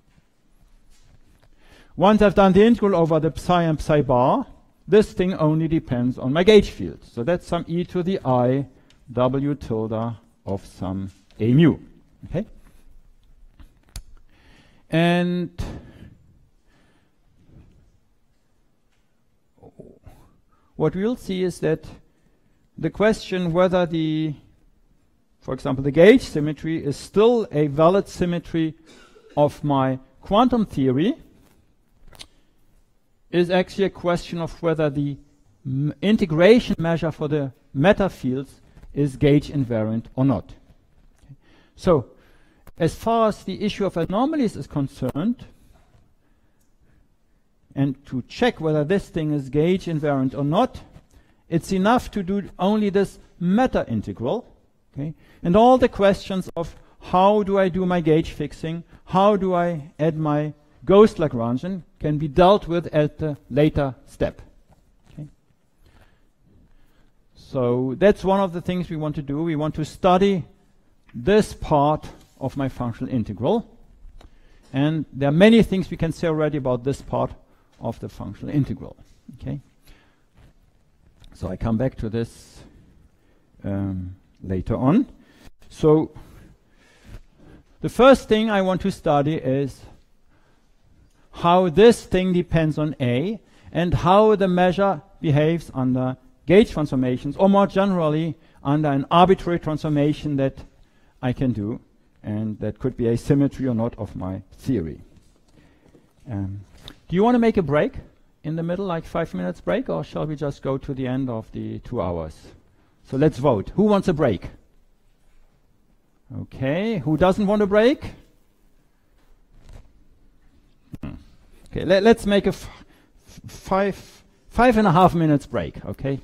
Once I've done the integral over the psi and psi bar, this thing only depends on my gauge field. So that's some e to the I W tilde of some A mu. Okay? And what we'll see is that the question whether the, for example, the gauge symmetry is still a valid symmetry of my quantum theory is actually a question of whether the integration measure for the matter fields is gauge invariant or not. Okay. So, as far as the issue of anomalies is concerned, and to check whether this thing is gauge invariant or not, it's enough to do only this matter integral. Okay? And all the questions of how do I do my gauge fixing, how do I add my ghost Lagrangian, can be dealt with at the later step. Okay? So that's one of the things we want to do. We want to study this part of my functional integral. And there are many things we can say already about this part of the functional integral. Okay? So I come back to this later on. So the first thing I want to study is how this thing depends on A and how the measure behaves under gauge transformations, or more generally under an arbitrary transformation that I can do, and that could be a symmetry or not of my theory. Do you want to make a break in the middle, like 5 minutes break, or shall we just go to the end of the 2 hours? So let's vote. Who wants a break? Okay. Who doesn't want a break? Okay, let's make a 5.5 minutes break, okay?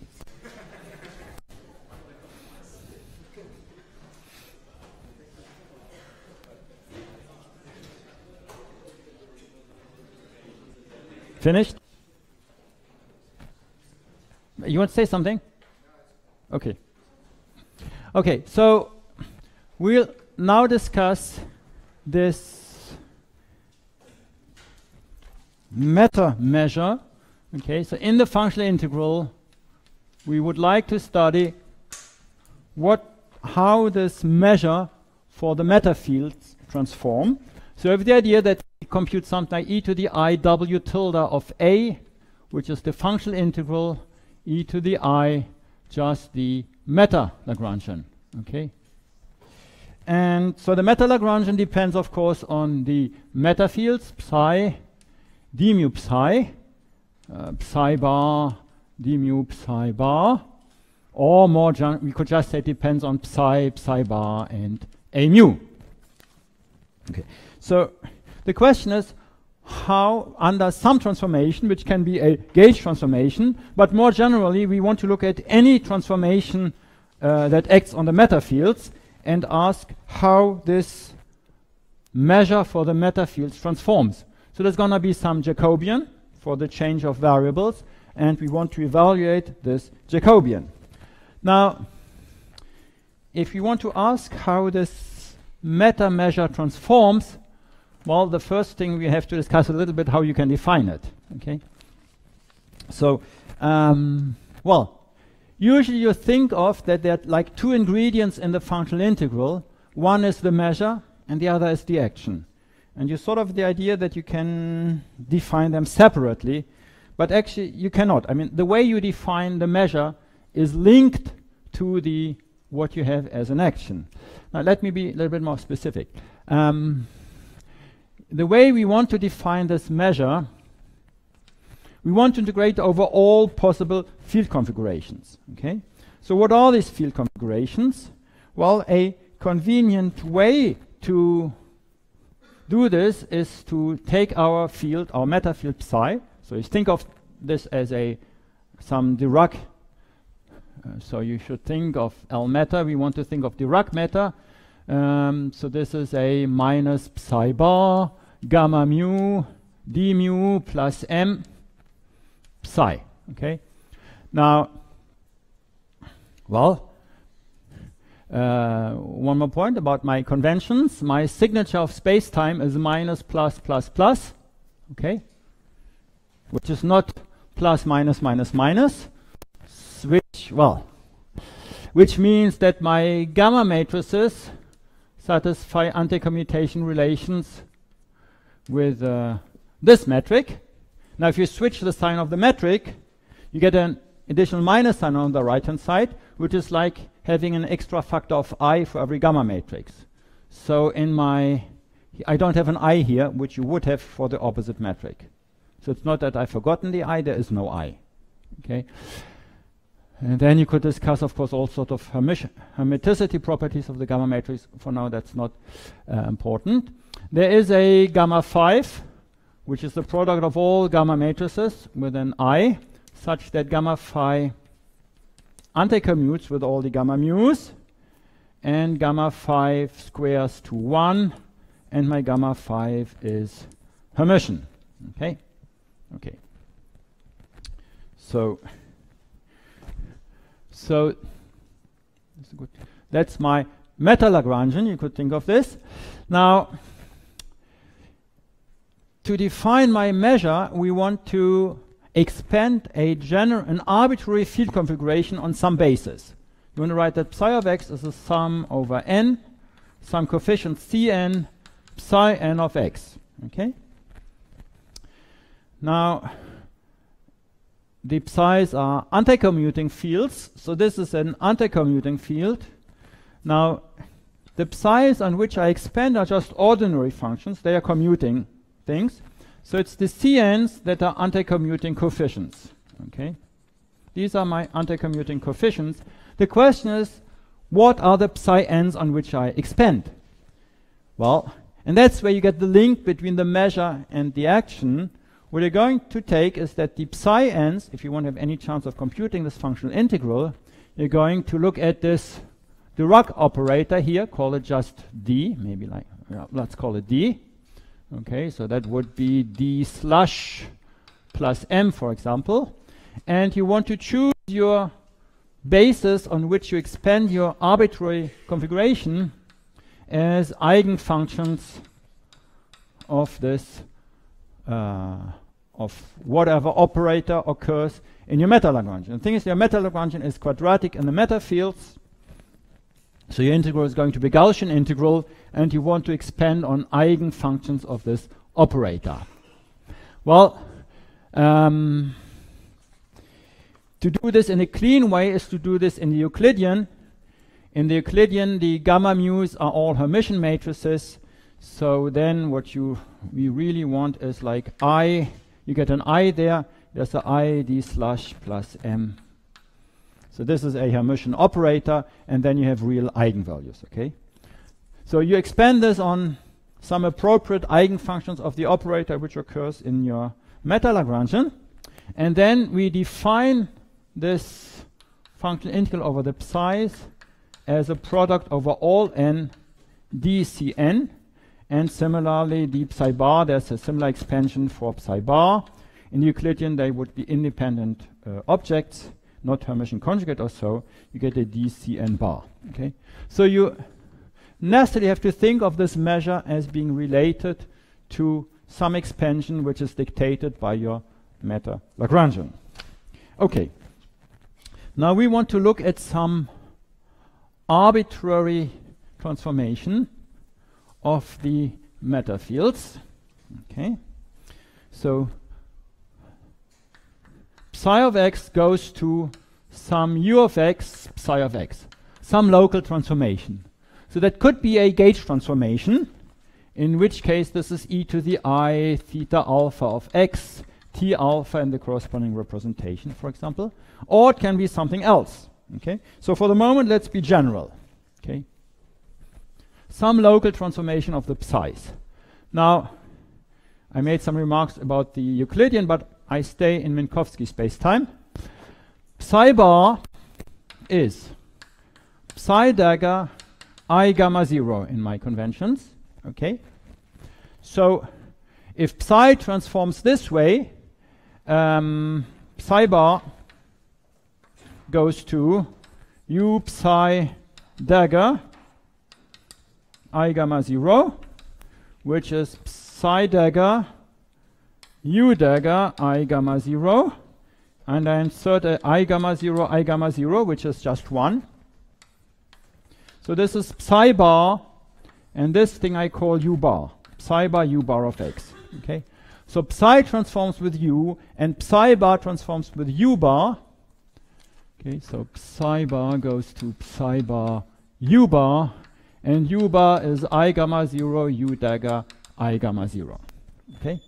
Finished? You want to say something? Okay. Okay, so we'll now discuss this matter measure. Okay, so in the functional integral, we would like to study how this measure for the matter fields transform. So we have the idea that we compute something like e to the I W tilde of A, which is the functional integral, e to the I, just the matter Lagrangian. Okay? And so the matter Lagrangian depends, of course, on the matter fields, psi, d mu psi, psi bar, d mu psi bar, or more we could just say it depends on psi, psi bar, and A mu. Okay. So the question is how, under some transformation, which can be a gauge transformation, but more generally, we want to look at any transformation that acts on the matter fields and ask how this measure for the matter fields transforms. So there's going to be some Jacobian for the change of variables, and we want to evaluate this Jacobian. Now, if you want to ask how this matter measure transforms, well, the first thing we have to discuss a little bit how you can define it. Okay. So, well, usually you think of that there are like two ingredients in the functional integral. One is the measure, and the other is the action. And you sort of the idea that you can define them separately, but actually you cannot. I mean, the way you define the measure is linked to the what you have as an action. Now, let me be a little bit more specific. The way we want to define this measure, we want to integrate over all possible field configurations. Okay? So what are these field configurations? Well, a convenient way to do this is to take our field, our matter field psi. So you think of this as some Dirac. So you should think of L matter. We want to think of Dirac matter. So this is a minus psi bar gamma mu d mu plus m psi. Okay. Now, well, one more point about my conventions. My signature of space-time is minus plus plus plus, okay, which is not plus minus minus minus, which means that my gamma matrices satisfy anti-commutation relations with this metric. Now, if you switch the sign of the metric, you get an additional minus sign on the right-hand side, which is like having an extra factor of I for every gamma matrix. So in my, I don't have an I here, which you would have for the opposite metric. So it's not that I've forgotten the I, there is no I. Okay. And then you could discuss, of course, all sorts of hermiticity properties of the gamma matrix. For now, that's not important. There is a gamma 5, which is the product of all gamma matrices with an I, such that gamma phi anticommutes with all the gamma mu's, and gamma 5 squares to 1, and my gamma 5 is Hermitian. Okay? Okay. So that's my meta-Lagrangian. You could think of this. Now, to define my measure, we want to expand an arbitrary field configuration on some basis. You want to write that psi of x is a sum over n, some coefficient Cn, psi n of x. Okay? Now, the psi's are anti-commuting fields, so this is an anti-commuting field. Now, the psi's on which I expand are just ordinary functions. They are commuting things. So it's the Cn's that are anti-commuting coefficients. Okay? These are my anti-commuting coefficients. The question is, what are the psi n's on which I expand? Well, and that's where you get the link between the measure and the action. What you're going to take is that the psi n's, if you want to have any chance of computing this functional integral, you're going to look at this Dirac operator here, call it just d, maybe like, let's call it d. Okay, so that would be d slush plus m, for example. And you want to choose your basis on which you expand your arbitrary configuration as eigenfunctions of this, of whatever operator occurs in your meta-Lagrangian. The thing is, your meta-Lagrangian is quadratic in the meta fields. So your integral is going to be Gaussian integral, and you want to expand on eigenfunctions of this operator. Well, to do this in a clean way is to do this in the Euclidean. In the Euclidean, the gamma mu's are all Hermitian matrices. So then what we really want is like I, you get an I there, there's a I d slush plus m. So this is a Hermitian operator, and then you have real eigenvalues, okay? So you expand this on some appropriate eigenfunctions of the operator which occurs in your meta-Lagrangian, and then we define this functional integral over the psi's as a product over all n dCn, and similarly the psi bar, there's a similar expansion for psi bar. In Euclidean they would be independent objects, not Hermitian conjugate or so. You get a dCn bar. Okay, so you necessarily have to think of this measure as being related to some expansion which is dictated by your meta-Lagrangian. Okay, now we want to look at some arbitrary transformation of the meta fields. Okay, so psi of x goes to some u of x, psi of x, some local transformation. So that could be a gauge transformation, in which case this is e to the I theta alpha of x, t alpha in the corresponding representation, for example, or it can be something else. Okay, so for the moment let's be general. Okay, some local transformation of the psi's. Now, I made some remarks about the Euclidean, but I stay in Minkowski space-time. Psi bar is psi dagger I gamma 0 in my conventions. Okay, so if psi transforms this way, psi bar goes to u psi dagger I gamma 0, which is psi dagger u dagger I gamma 0, and I insert a I gamma 0, which is just 1. So this is psi bar, and this thing I call u bar, psi bar u bar of x. Okay, so psi transforms with u, and psi bar transforms with u bar. Okay, so psi bar goes to psi bar u bar, and u bar is I gamma 0 u dagger I gamma 0. Okay.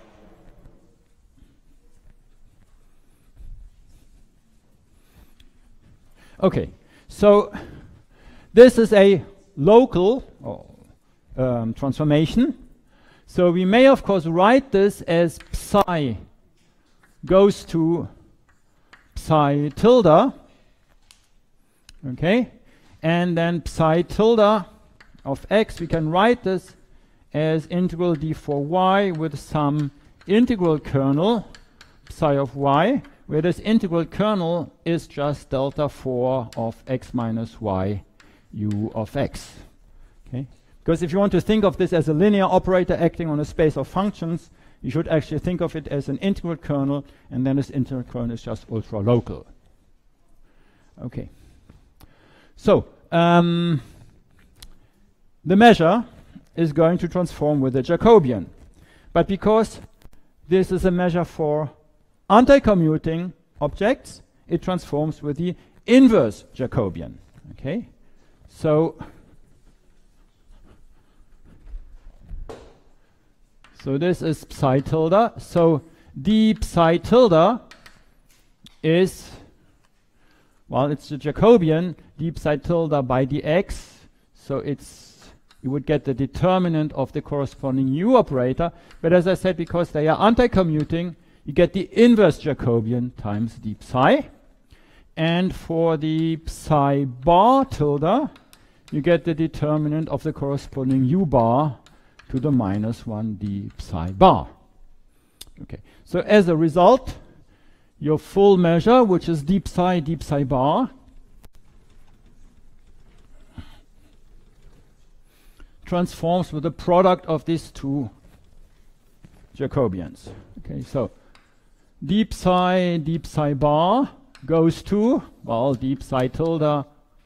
Okay, so this is a local transformation. So we may of course write this as psi goes to psi tilde, okay, and then psi tilde of x, we can write this as integral d4y with some integral kernel psi of y, where this integral kernel is just delta 4 of x minus y u of x. Okay, because if you want to think of this as a linear operator acting on a space of functions, you should actually think of it as an integral kernel, and then this integral kernel is just ultra local. Okay, so the measure is going to transform with the Jacobian, but because this is a measure for anti-commuting objects, it transforms with the inverse Jacobian. Okay, so this is psi tilde. So d psi tilde is, well, it's the Jacobian d psi tilde by dx. So you would get the determinant of the corresponding u operator. But as I said, because they are anti-commuting, you get the inverse Jacobian times d psi. And for the psi bar tilde, you get the determinant of the corresponding u bar to the minus 1 d psi bar. Okay, so as a result, your full measure, which is d psi bar, transforms with the product of these two Jacobians. Okay, so d psi bar goes to, well, d psi tilde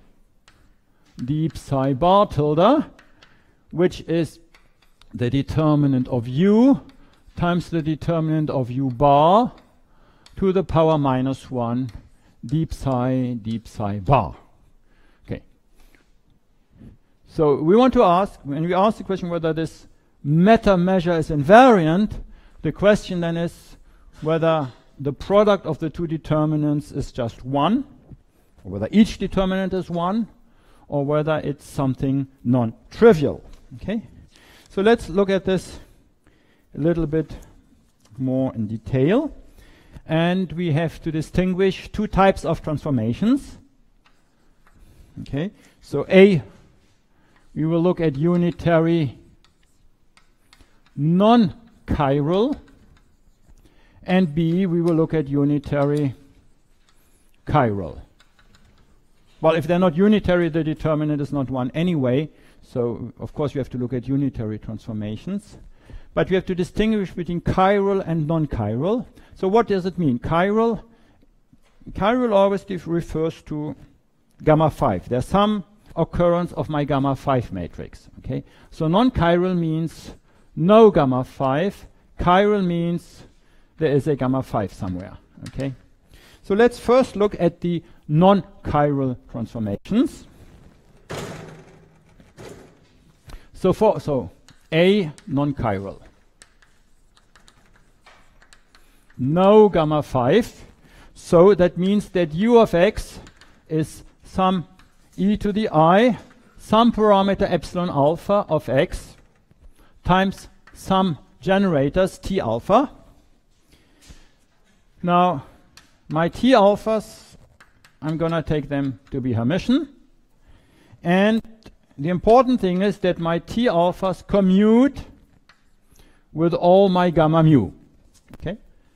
d psi bar tilde, which is the determinant of u times the determinant of u bar to the power minus 1 d psi bar. Okay. So we want to ask, when we ask the question whether this meta measure is invariant, the question then is whether the product of the two determinants is just 1, or whether each determinant is 1, or whether it's something non-trivial. Okay? So let's look at this a little bit more in detail. And we have to distinguish two types of transformations. Okay, so A, we will look at unitary non-chiral, and B, we will look at unitary chiral. Well, if they're not unitary, the determinant is not 1 anyway. So, of course, we have to look at unitary transformations. But we have to distinguish between chiral and non-chiral. So what does it mean? Chiral always refers to gamma 5. There's some occurrence of my gamma 5 matrix. Okay? So non-chiral means no gamma 5. Chiral means there is a gamma 5 somewhere. Okay? So let's first look at the non-chiral transformations. So A, non-chiral. No gamma 5. So that means that u of x is some e to the I, some parameter epsilon alpha of x, times some generators T alpha. Now, my T alphas, I'm going to take them to be Hermitian. And the important thing is that my T alphas commute with all my gamma mu. Okay?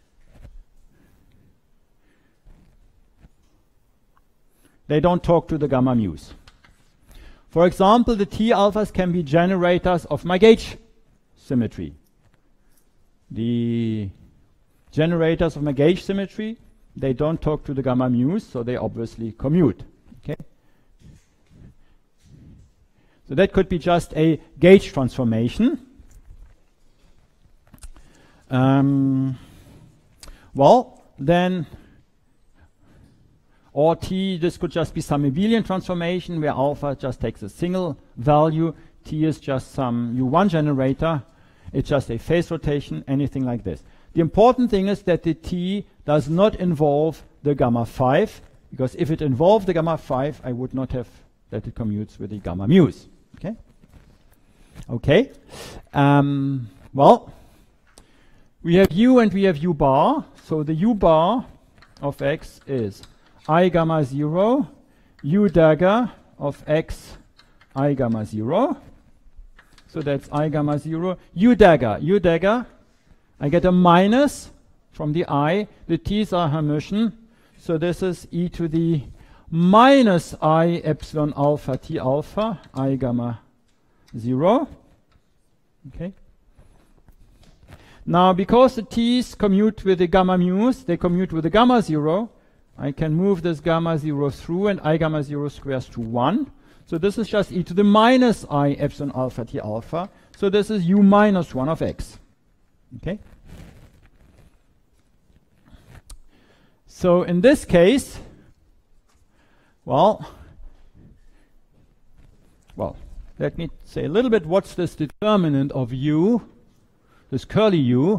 They don't talk to the gamma mu's. For example, the T alphas can be generators of my gauge symmetry. The generators of my gauge symmetry, they don't talk to the gamma mu's, so they obviously commute. Okay? So that could be just a gauge transformation. Well, then, or T, this could just be some abelian transformation where alpha just takes a single value, T is just some U1 generator, it's just a phase rotation, anything like this. The important thing is that the T does not involve the gamma 5, because if it involved the gamma 5, I would not have that it commutes with the gamma mu's. Okay? Okay. Well, we have U and we have U bar. So the U bar of X is I gamma 0, U dagger of X I gamma 0. So that's I gamma 0. U dagger, I get a minus from the I. The T's are Hermitian. So this is e to the minus I epsilon alpha T alpha, I gamma 0. Okay. Now, because the T's commute with the gamma mu's, they commute with the gamma 0, I can move this gamma 0 through, and I gamma 0 squares to 1. So this is just e to the minus I epsilon alpha T alpha. So this is U minus 1 of X. Okay? So in this case, well, let me say a little bit what's this determinant of U, this curly U.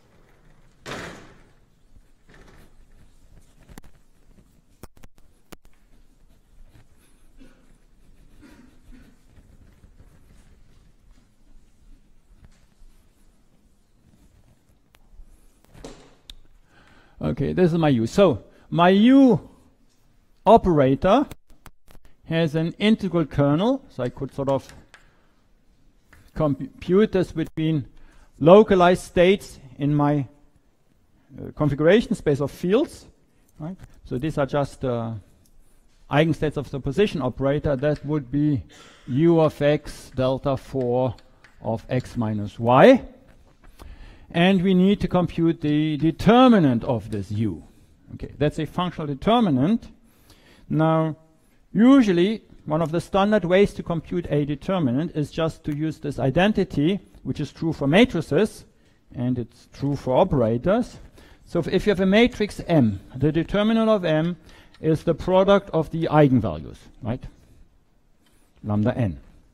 Okay, this is my U. So my U operator has an integral kernel, so I could sort of compute this between localized states in my configuration space of fields. Right? So these are just eigenstates of the position operator. That would be U of X delta 4 of X minus Y. And we need to compute the determinant of this U. Okay, that's a functional determinant. Now, usually, one of the standard ways to compute a determinant is just to use this identity, which is true for matrices, and it's true for operators. So if you have a matrix M, the determinant of M is the product of the eigenvalues, right? Lambda n.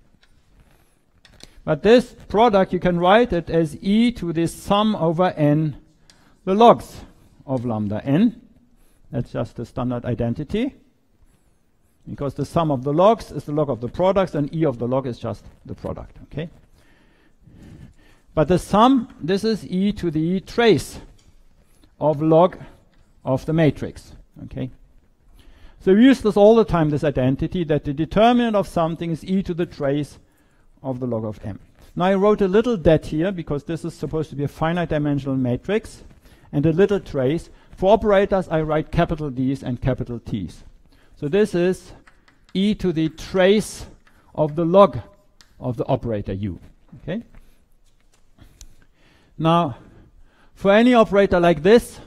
But this product, you can write it as e to the sum over n, the logs of lambda n. That's just the standard identity. Because the sum of the logs is the log of the products, and e of the log is just the product. Okay. But the sum, this is e to the trace of log of the matrix. Okay. So we use this all the time, this identity, that the determinant of something is e to the trace of the log of m. Now I wrote a little det here, because this is supposed to be a finite dimensional matrix, and a little trace. For operators, I write capital D's and capital T's. So this is e to the trace of the log of the operator u. Okay. Now, for any operator like this,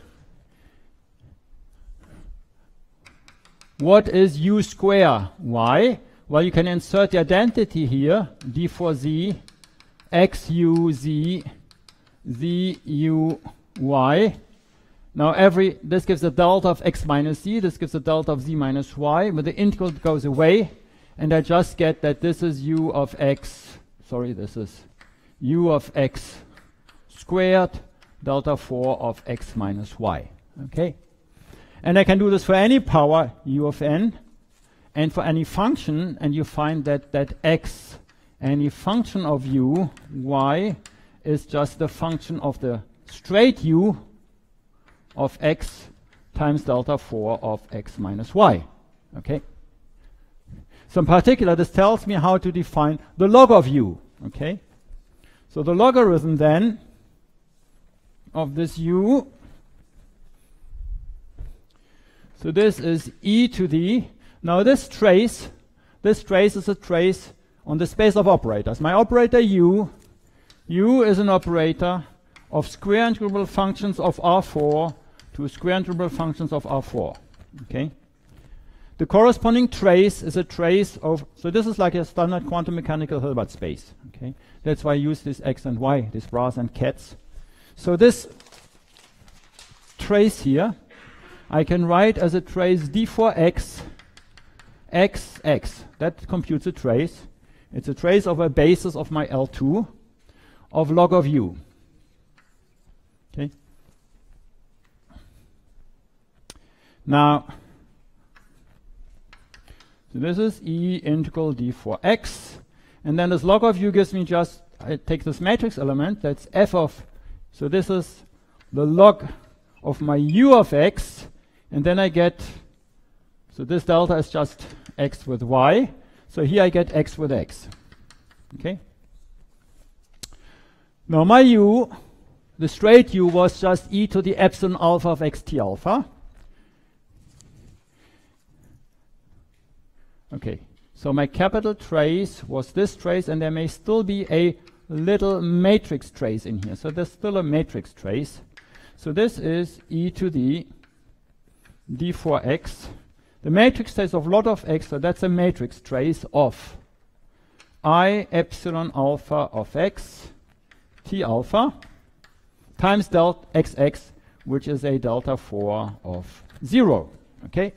what is u square y? Well, you can insert the identity here, d for z, x u z, z u y. Now this gives a delta of x minus z, this gives a delta of z minus y, but the integral goes away, and I just get that this is u of x, this is u of x squared delta 4 of x minus y. Okay? And I can do this for any power u of n, and for any function, and you find that x, any function of u, y, is just the function of the straight u of x times delta 4 of x minus y. Okay? So in particular, this tells me how to define the log of u. Okay? So the logarithm then of this u. So this is e to the, now this trace is a trace on the space of operators. My operator u is an operator of square integrable functions of R4 to square integrable functions of R4. Okay? The corresponding trace is a trace of, so this is like a standard quantum mechanical Hilbert space. Okay? That's why I use this x and y, this bras and cats. So this trace here, I can write as a trace d4x, x, x. That computes a trace. It's a trace of a basis of my L2 of log of u. Okay? Now, so this is E integral d4x, and then this log of u gives me just, I take this matrix element, that's f of, so this is the log of my u of x, and then I get, so this delta is just x with y, so here I get x with x. Okay? Now my u, the straight u, was just e to the epsilon alpha of xt alpha. Okay, so my capital trace was this trace, and there may still be a little matrix trace in here. So there's still a matrix trace. So this is e to the d4x. The matrix trace of log of x, so that's a matrix trace of I epsilon alpha of x t alpha times delta xx, which is a delta 4 of 0. Okay?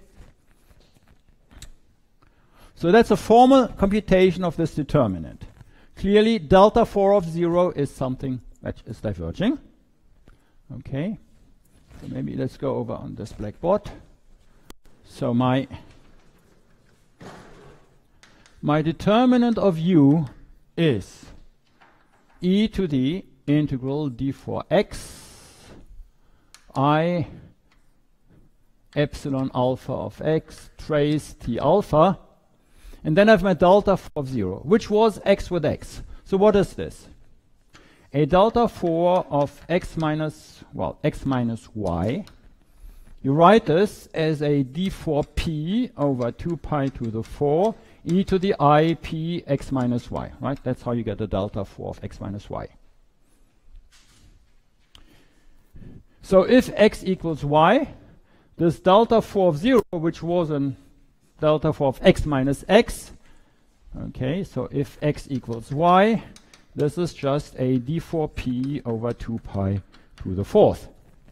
So that's a formal computation of this determinant. Clearly, delta 4 of 0 is something that is diverging. Okay? So maybe let's go over on this blackboard. So my determinant of u is e to the integral d4x I epsilon alpha of x trace t alpha, and then I have my delta 4 of 0, which was x with x. So what is this? A delta 4 of x minus, well, x minus y. You write this as a d4p over 2 pi to the 4 e to the I p x minus y, right? That's how you get a delta 4 of x minus y. So if x equals y, this delta 4 of 0, which was a delta 4 of x minus x, okay, so if x equals y, this is just a d4p over 2 pi to the 4th.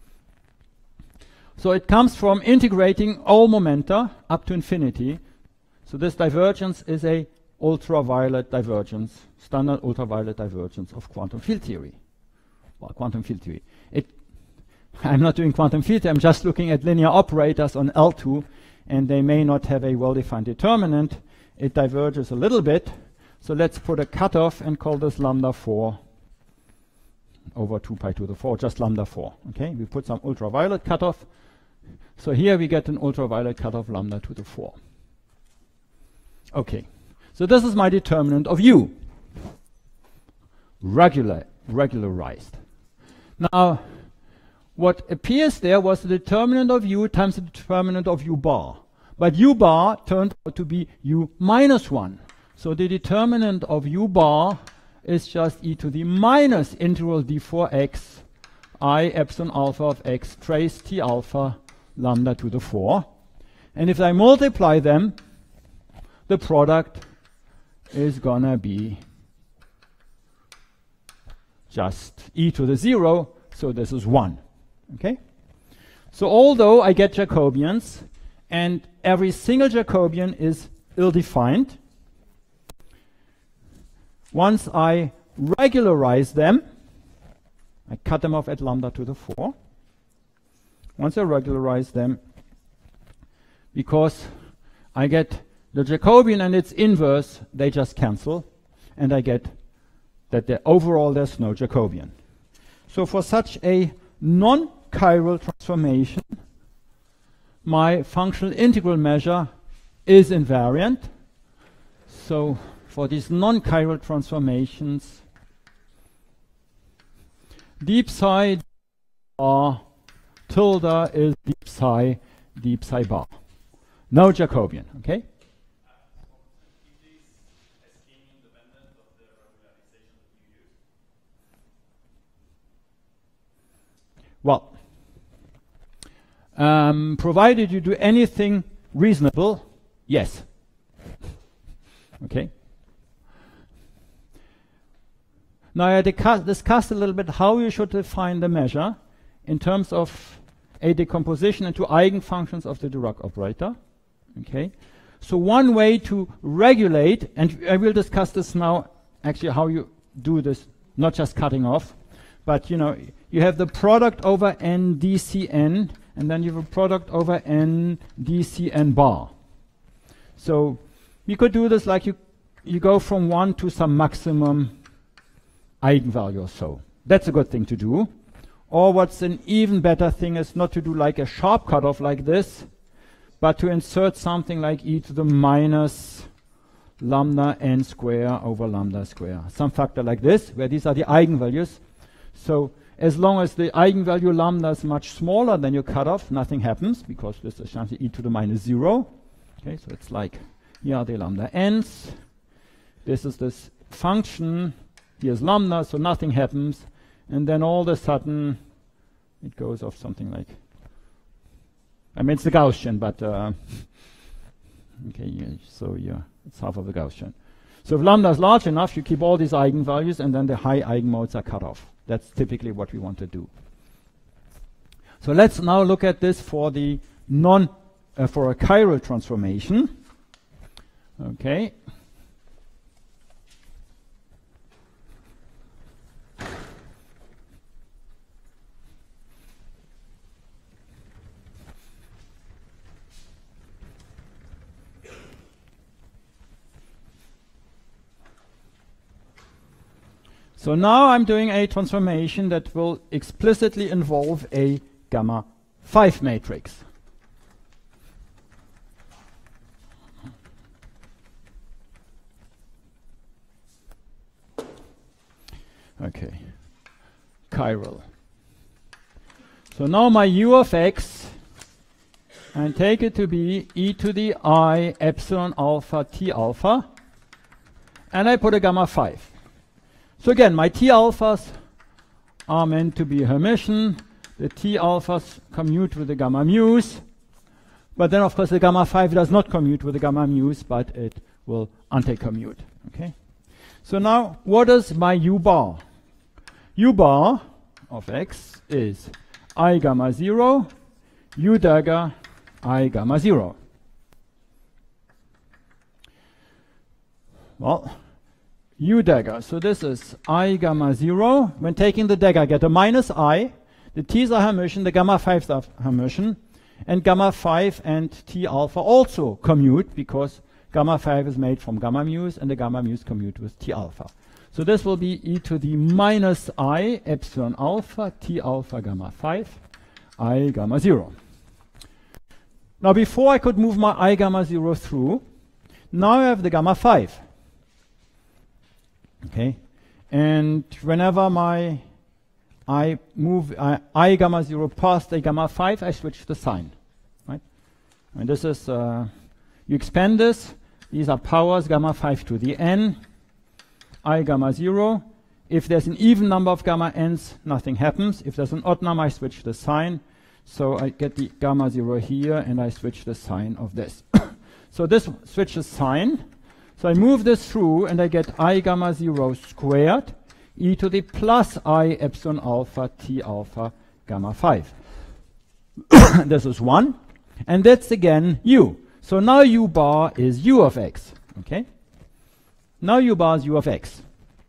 So it comes from integrating all momenta up to infinity. So this divergence is a ultraviolet divergence, standard ultraviolet divergence of quantum field theory. Well, quantum field theory. I'm not doing quantum field theory, I'm just looking at linear operators on L2, and they may not have a well-defined determinant. It diverges a little bit. So let's put a cutoff and call this lambda 4 over 2 pi to the 4, just lambda 4. Okay, we put some ultraviolet cutoff. So here we get an ultraviolet cutoff lambda to the 4. Okay, so this is my determinant of u, regularized. Now, what appears there was the determinant of u times the determinant of u bar. But u bar turned out to be u minus 1. So the determinant of u bar is just e to the minus integral d4x I epsilon alpha of x trace t alpha lambda to the 4. And if I multiply them, the product is gonna be just e to the 0, so this is 1. Okay? So although I get Jacobians, and every single Jacobian is ill-defined, once I regularize them, I cut them off at lambda to the 4. Once I regularize them, because I get the Jacobian and its inverse, they just cancel, and I get that overall there's no Jacobian. So for such a non-chiral transformation, my functional integral measure is invariant. So for these non-chiral transformations, deep psi bar tilde is d psi bar. No Jacobian, okay? Well, provided you do anything reasonable, yes. Okay. Now I discussed a little bit how you should define the measure in terms of a decomposition into eigenfunctions of the Dirac operator. Okay. So one way to regulate, and I will discuss this now, actually how you do this, not just cutting off, but you know, you have the product over n dCn, and then you have a product over n dCn bar. So you could do this like you go from 1 to some maximum eigenvalue or so. That's a good thing to do. Or what's an even better thing is not to do like a sharp cutoff like this, but to insert something like e to the minus lambda n square over lambda square. Some factor like this, where these are the eigenvalues. So as long as the eigenvalue lambda is much smaller than your cutoff, nothing happens, because this is essentially e to the minus 0. Okay, so it's like, here are the lambda n's. This is this function. Here's lambda, so nothing happens. And then all of a sudden, it goes off something like, I mean, it's the Gaussian, but, okay, yeah, so yeah, it's half of the Gaussian. So if lambda is large enough, you keep all these eigenvalues, and then the high eigenmodes are cut off. That's typically what we want to do. So let's now look at this for the for a chiral transformation. Okay. So now I'm doing a transformation that will explicitly involve a gamma 5 matrix. Okay, chiral. So now my u of x, and take it to be e to the I epsilon alpha t alpha, and I put a gamma 5. So again, my T alphas are meant to be Hermitian. The T alphas commute with the gamma mu's. But then, of course, the gamma 5 does not commute with the gamma mu's, but it will anti-commute. Okay? So now, what is my U bar? U bar of x is I gamma 0, U dagger, I gamma 0. Well, U dagger. So this is I gamma 0. When taking the dagger, I get a minus I. The T's are Hermitian, the gamma 5s are Hermitian. And gamma 5 and T alpha also commute, because gamma 5 is made from gamma mu's, and the gamma mu's commute with T alpha. So this will be e to the minus I epsilon alpha T alpha gamma 5 I gamma 0. Now before I could move my I gamma 0 through, now I have the gamma 5. Okay, and whenever I move I gamma 0 past a gamma 5, I switch the sign, right? And this is, you expand this, these are powers, gamma 5 to the n, I gamma 0. If there's an even number of gamma n's, nothing happens. If there's an odd number, I switch the sign. So I get the gamma 0 here, and I switch the sign of this. So this switches sign. So I move this through, and I get I gamma 0 squared e to the plus I epsilon alpha T alpha gamma 5. This is 1. And that's again U. So now U bar is U of x. Okay? Now U bar is U of x.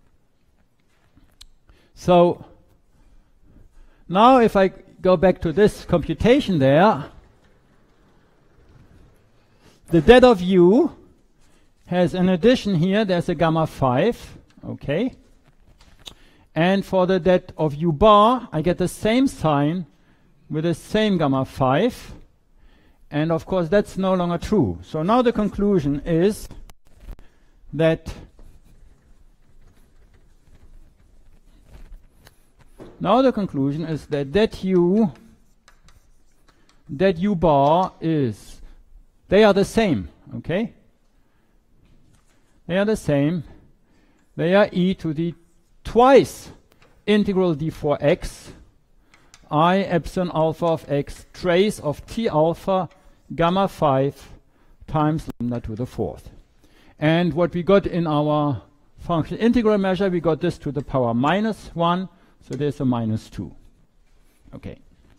So now if I go back to this computation there, the det of U has an addition here, there's a gamma 5, okay? And for the det of U bar, I get the same sign with the same gamma 5. And of course, that's no longer true. So now the conclusion is that Now the conclusion is that u bar is, they are the same, okay? They are the same. They are e to the twice integral d4x I epsilon alpha of x trace of t alpha gamma 5 times lambda to the fourth. And what we got in our function integral measure, we got this to the power minus 1, so there's a minus 2. Okay.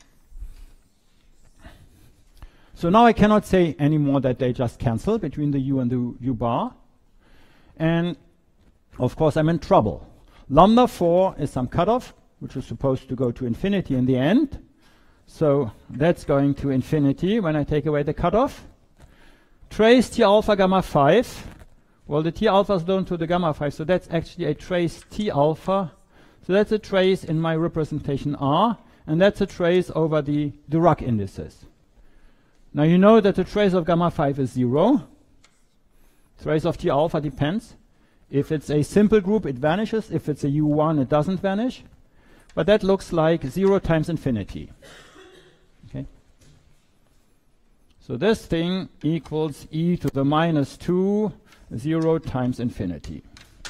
So now I cannot say anymore that they just cancel between the u and the u bar. And of course I'm in trouble. Lambda 4 is some cutoff, which is supposed to go to infinity in the end. So that's going to infinity when I take away the cutoff. Trace t alpha gamma 5. Well, the t alpha is known to the gamma 5, so that's actually a trace t alpha. So that's a trace in my representation R, and that's a trace over the Dirac indices. Now you know that the trace of gamma 5 is 0. Trace of t alpha depends. If it's a simple group, it vanishes. If it's a U1, it doesn't vanish. But that looks like 0 times infinity. Okay. So this thing equals e to the minus 2, 0 times infinity.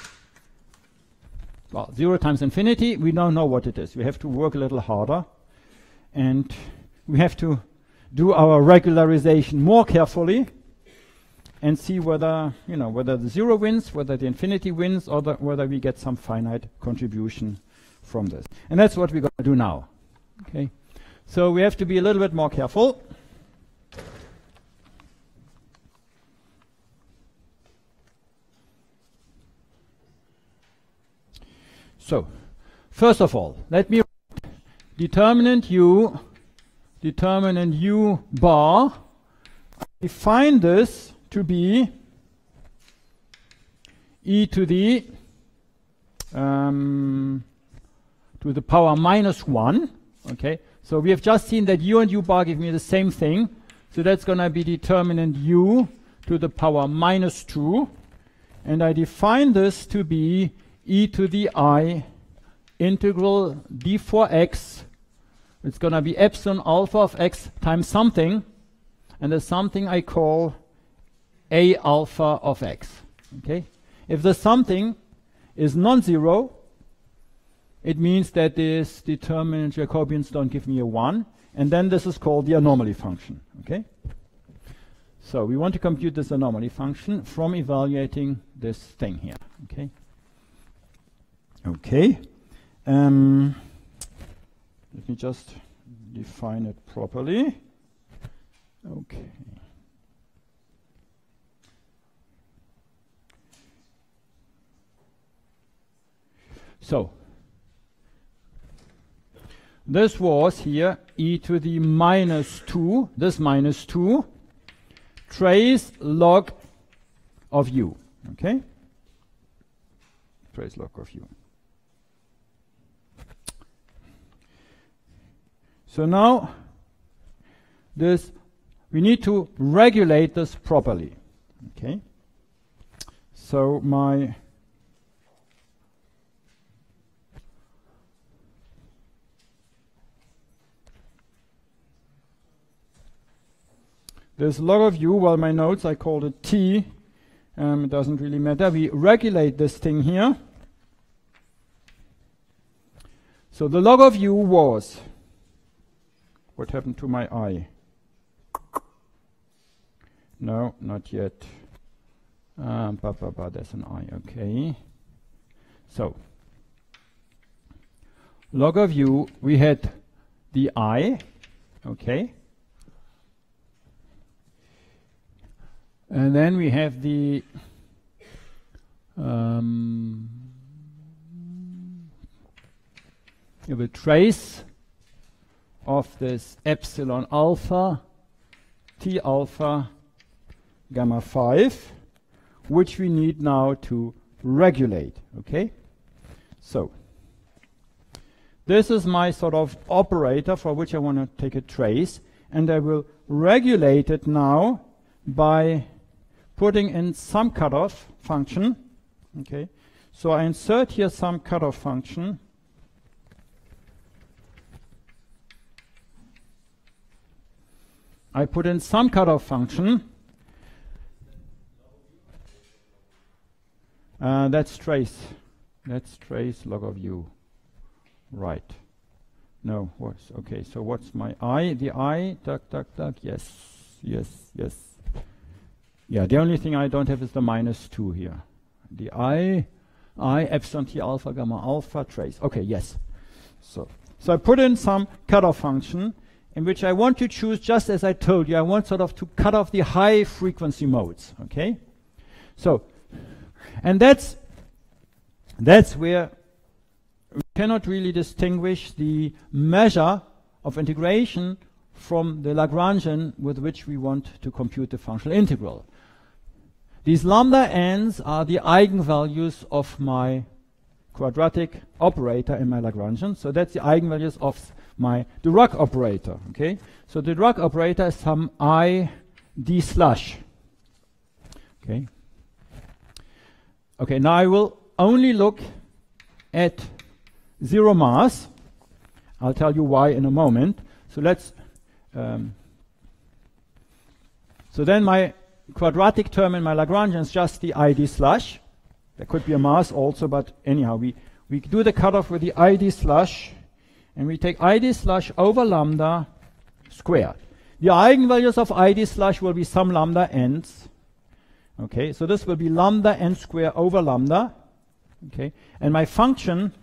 Well, 0 times infinity, we don't know what it is. We have to work a little harder. And we have to do our regularization more carefully and see whether, you know, whether the 0 wins, whether the infinity wins, or whether we get some finite contribution from this. And that's what we're going to do now. Okay. So we have to be a little bit more careful. So, first of all, let me write determinant u bar. Define this to be e to the power minus 1. Okay, so we have just seen that u and u bar give me the same thing. So that's going to be determinant u to the power minus 2. And I define this to be e to the I integral d4x. It's going to be epsilon alpha of x times something. And the something I call a alpha of x. Okay? If the something is non-zero, it means that this determinant Jacobians don't give me a 1. And then this is called the anomaly function. Okay? So we want to compute this anomaly function from evaluating this thing here. Okay? Okay. Let me just define it properly. Okay. So this was here e to the minus 2, this minus 2, trace log of u. Okay? Trace log of u. So now this, we need to regulate this properly. Okay? So my this log of u, well, my notes, I called it t. It doesn't really matter. We regulate this thing here. So the log of u was, what happened to my I? No, not yet. There's an I, okay. So, log of u, we had the I, okay. And then we have the trace of this epsilon alpha, t alpha, gamma 5, which we need now to regulate. Okay? So, this is my sort of operator for which I want to take a trace, and I will regulate it now by putting in some cutoff function. Okay? So I insert here some cutoff function. I put in some cutoff function. That's trace. That's trace log of u. Right. No, what's okay, so what's my I? The I, duck, duck, duck, yes, yes, yes. Yeah, the only thing I don't have is the -2 here. The I epsilon t alpha gamma alpha trace. Okay, yes. So I put in some cutoff function in which I want to choose, just as I told you, I want sort of to cut off the high frequency modes. Okay? So, and that's where we cannot really distinguish the measure of integration from the Lagrangian with which we want to compute the functional integral. These lambda n's are the eigenvalues of my quadratic operator in my Lagrangian. So that's the eigenvalues of my Dirac operator. Okay? So the Dirac operator is some I d slush. Okay? Okay, now I will only look at zero mass. I'll tell you why in a moment. So let's so then my quadratic term in my Lagrangian is just the ID slush. There could be a mass also, but anyhow, we do the cutoff with the ID slush, and we take ID slush over lambda squared. The eigenvalues of ID slush will be some lambda n's. Okay, so this will be lambda n squared over lambda. Okay, and my function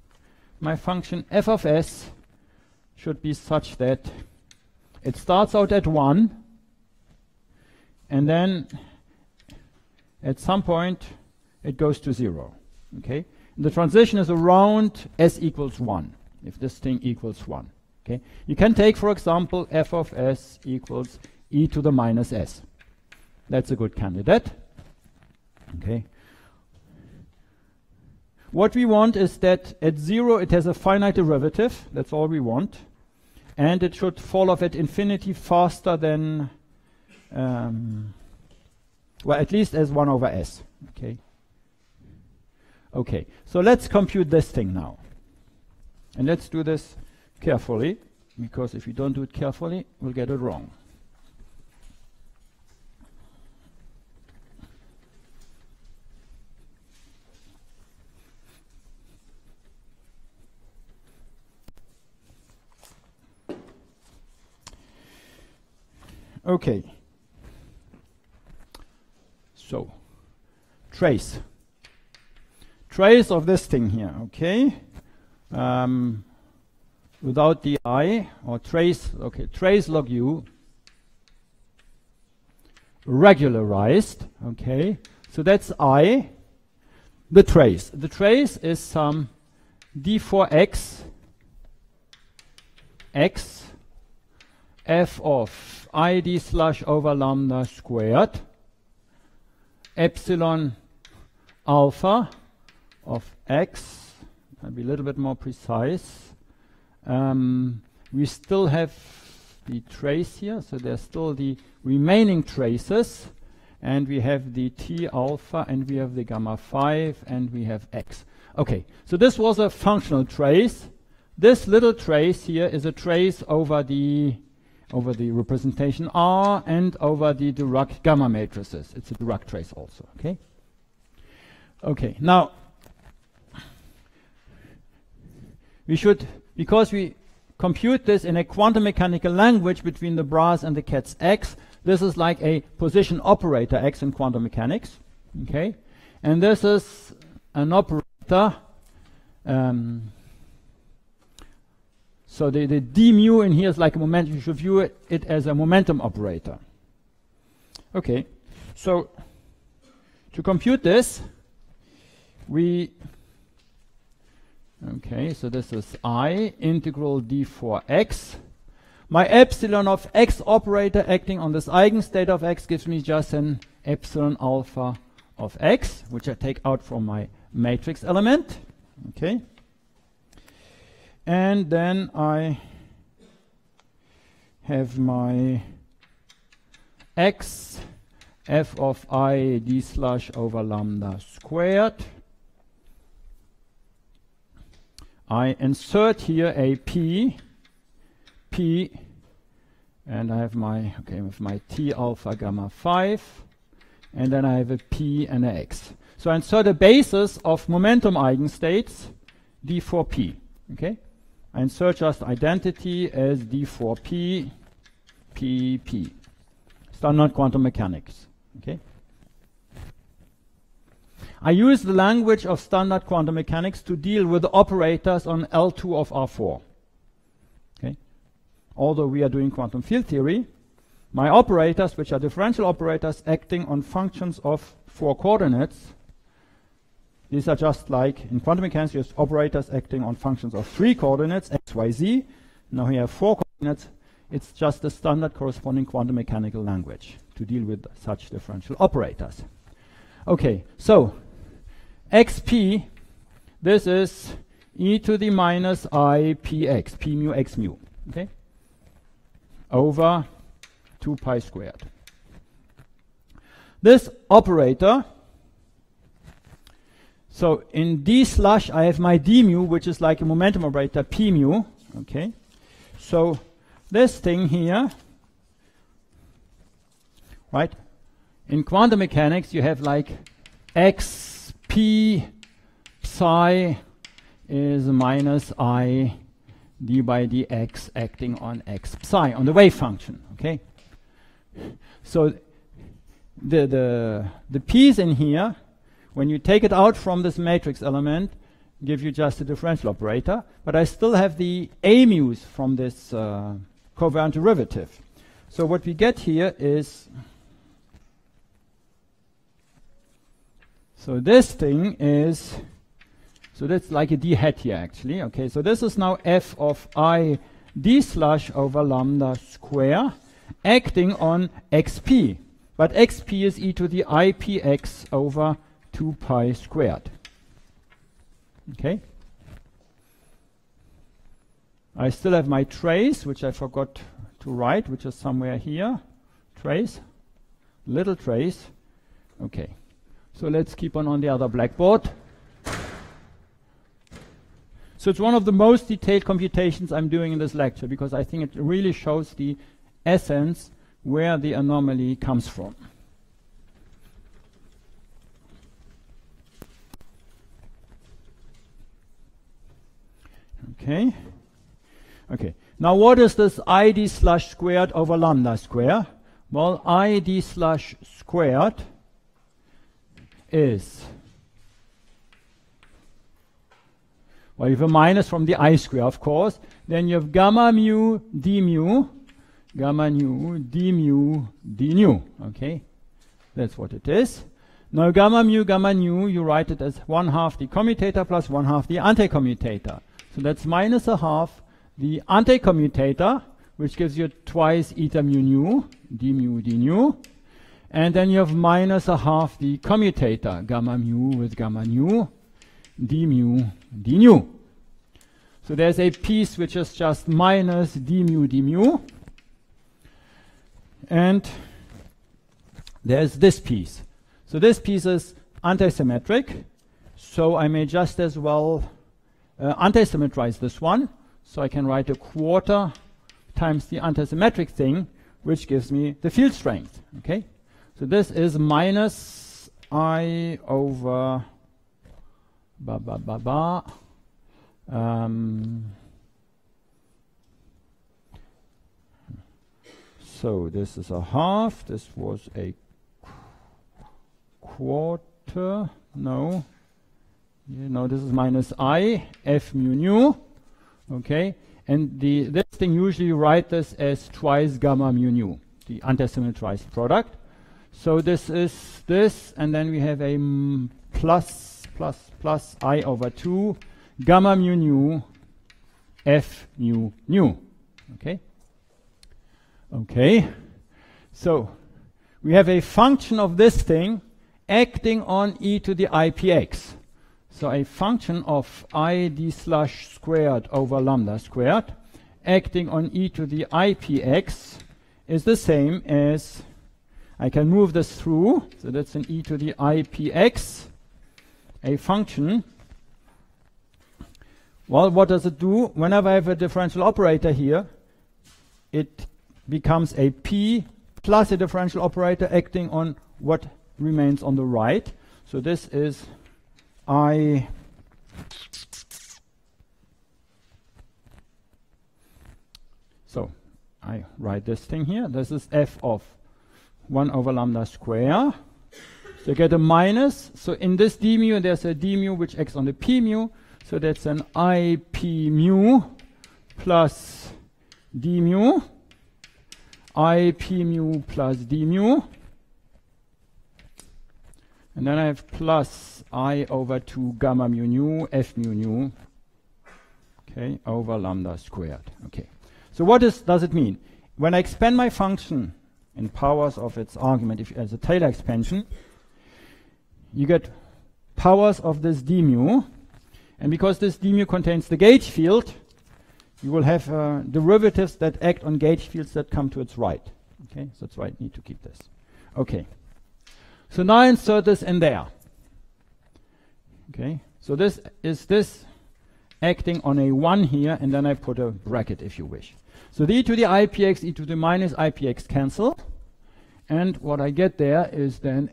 f of s should be such that it starts out at 1, and then at some point it goes to 0. Okay, and the transition is around s equals 1, if this thing equals 1. Okay, you can take, for example, f of s equals e to the minus s. That's a good candidate. Okay. What we want is that at 0 it has a finite derivative. That's all we want. And it should fall off at infinity faster than, well, at least as 1 over s. Okay. Okay. So let's compute this thing now. And let's do this carefully, because if you don't do it carefully, we'll get it wrong. Okay. So, trace of this thing here, okay? Without the I, or trace, okay, trace log u, regularized, okay? So that's I, the trace. The trace is some d4x, x, f of id slush over lambda squared, epsilon alpha of x. I'll be a little bit more precise. We still have the trace here, so there's still the remaining traces, and we have the t alpha, and we have the gamma 5, and we have x. Okay, so this was a functional trace. This little trace here is a trace over the representation R and over the Dirac gamma matrices. It's a Dirac trace also, okay? Okay, now we should, because we compute this in a quantum mechanical language between the bras and the cats x, this is like a position operator x in quantum mechanics, okay? And this is an operator, so the d mu in here is like a momentum. You should view it as a momentum operator. Okay, so to compute this, okay, so this is I integral d4x. My epsilon of x operator acting on this eigenstate of x gives me just an epsilon alpha of x, which I take out from my matrix element. Okay. And then I have my x f of I d slush over lambda squared. I insert here a p And I have my, okay, with my T alpha gamma 5, and then I have a P and a X. So I insert a basis of momentum eigenstates, D4P, okay? I insert just identity as D4P, PP. Standard quantum mechanics, okay? I use the language of standard quantum mechanics to deal with the operators on L2 of R4. Okay? Although we are doing quantum field theory, my operators, which are differential operators acting on functions of 4 coordinates, these are just like in quantum mechanics, you have operators acting on functions of 3 coordinates, x, y, z. Now we have 4 coordinates. It's just a standard corresponding quantum mechanical language to deal with such differential operators. Okay, so xp, this is e to the minus I px, p mu x mu, okay, over 2 pi squared. This operator, so in d slash I have my d mu, which is like a momentum operator p mu, okay. So this thing here, right? In quantum mechanics, you have like x p psi is minus I d by dx acting on x psi, on the wave function, okay? So the p's in here, when you take it out from this matrix element, give you just a differential operator, but I still have the a mu's from this covariant derivative. So what we get here is, so this thing is, so that's like a d hat here actually, okay, so this is now f of I d slash over lambda square acting on xp, but xp is e to the ipx over 2 pi squared, okay. I still have my trace, which I forgot to write, which is somewhere here, trace, little trace, okay. So let's keep on the other blackboard. So it's one of the most detailed computations I'm doing in this lecture because I think it really shows the essence where the anomaly comes from. Okay. Okay. Now what is this id slash squared over lambda square? Well, id slash squared is, well, you have a minus from the I square, of course. Then you have gamma mu d mu, gamma nu d mu d nu. Okay, that's what it is. Now gamma nu, you write it as 1/2 the commutator plus 1/2 the anticommutator. So that's minus a half the anticommutator, which gives you twice eta mu nu, d nu. And then you have minus a half the commutator, gamma mu with gamma nu, d mu d nu. So there's a piece which is just minus d mu. And there's this piece. So this piece is antisymmetric. So I may just as well antisymmetrize this one. So I can write a quarter times the antisymmetric thing, which gives me the field strength. Okay. So this is minus I over so this is a half, this was a quarter, no, this is minus I, f mu nu, okay, and this thing usually you write this as twice gamma mu nu, the antisymmetrized product. So this is this, and then we have a plus I over 2 gamma mu nu f mu nu. Okay? Okay. So we have a function of this thing acting on e to the ipx. So a function of I d slash squared over lambda squared acting on e to the ipx is the same as, I can move this through, so that's an e to the ipx, a function. Well, what does it do? Whenever I have a differential operator here, it becomes a P plus a differential operator acting on what remains on the right. So this is I write this thing here. This is f of 1 over lambda square. So you get a minus. So in this d mu, there's a d mu which acts on the p mu. So that's an I p mu plus d mu. I p mu plus d mu. And then I have plus I over 2 gamma mu nu f mu nu, okay, over lambda squared. Okay. So what does it mean? When I expand my function in powers of its argument as a Taylor expansion, you get powers of this d mu. And because this d mu contains the gauge field, you will have derivatives that act on gauge fields that come to its right. Okay, so that's why I need to keep this. Okay. So now I insert this in there. Okay, so this is this acting on a 1 here, and then I put a bracket if you wish. So the e to the IPX, e to the minus IPX cancel. And what I get there is then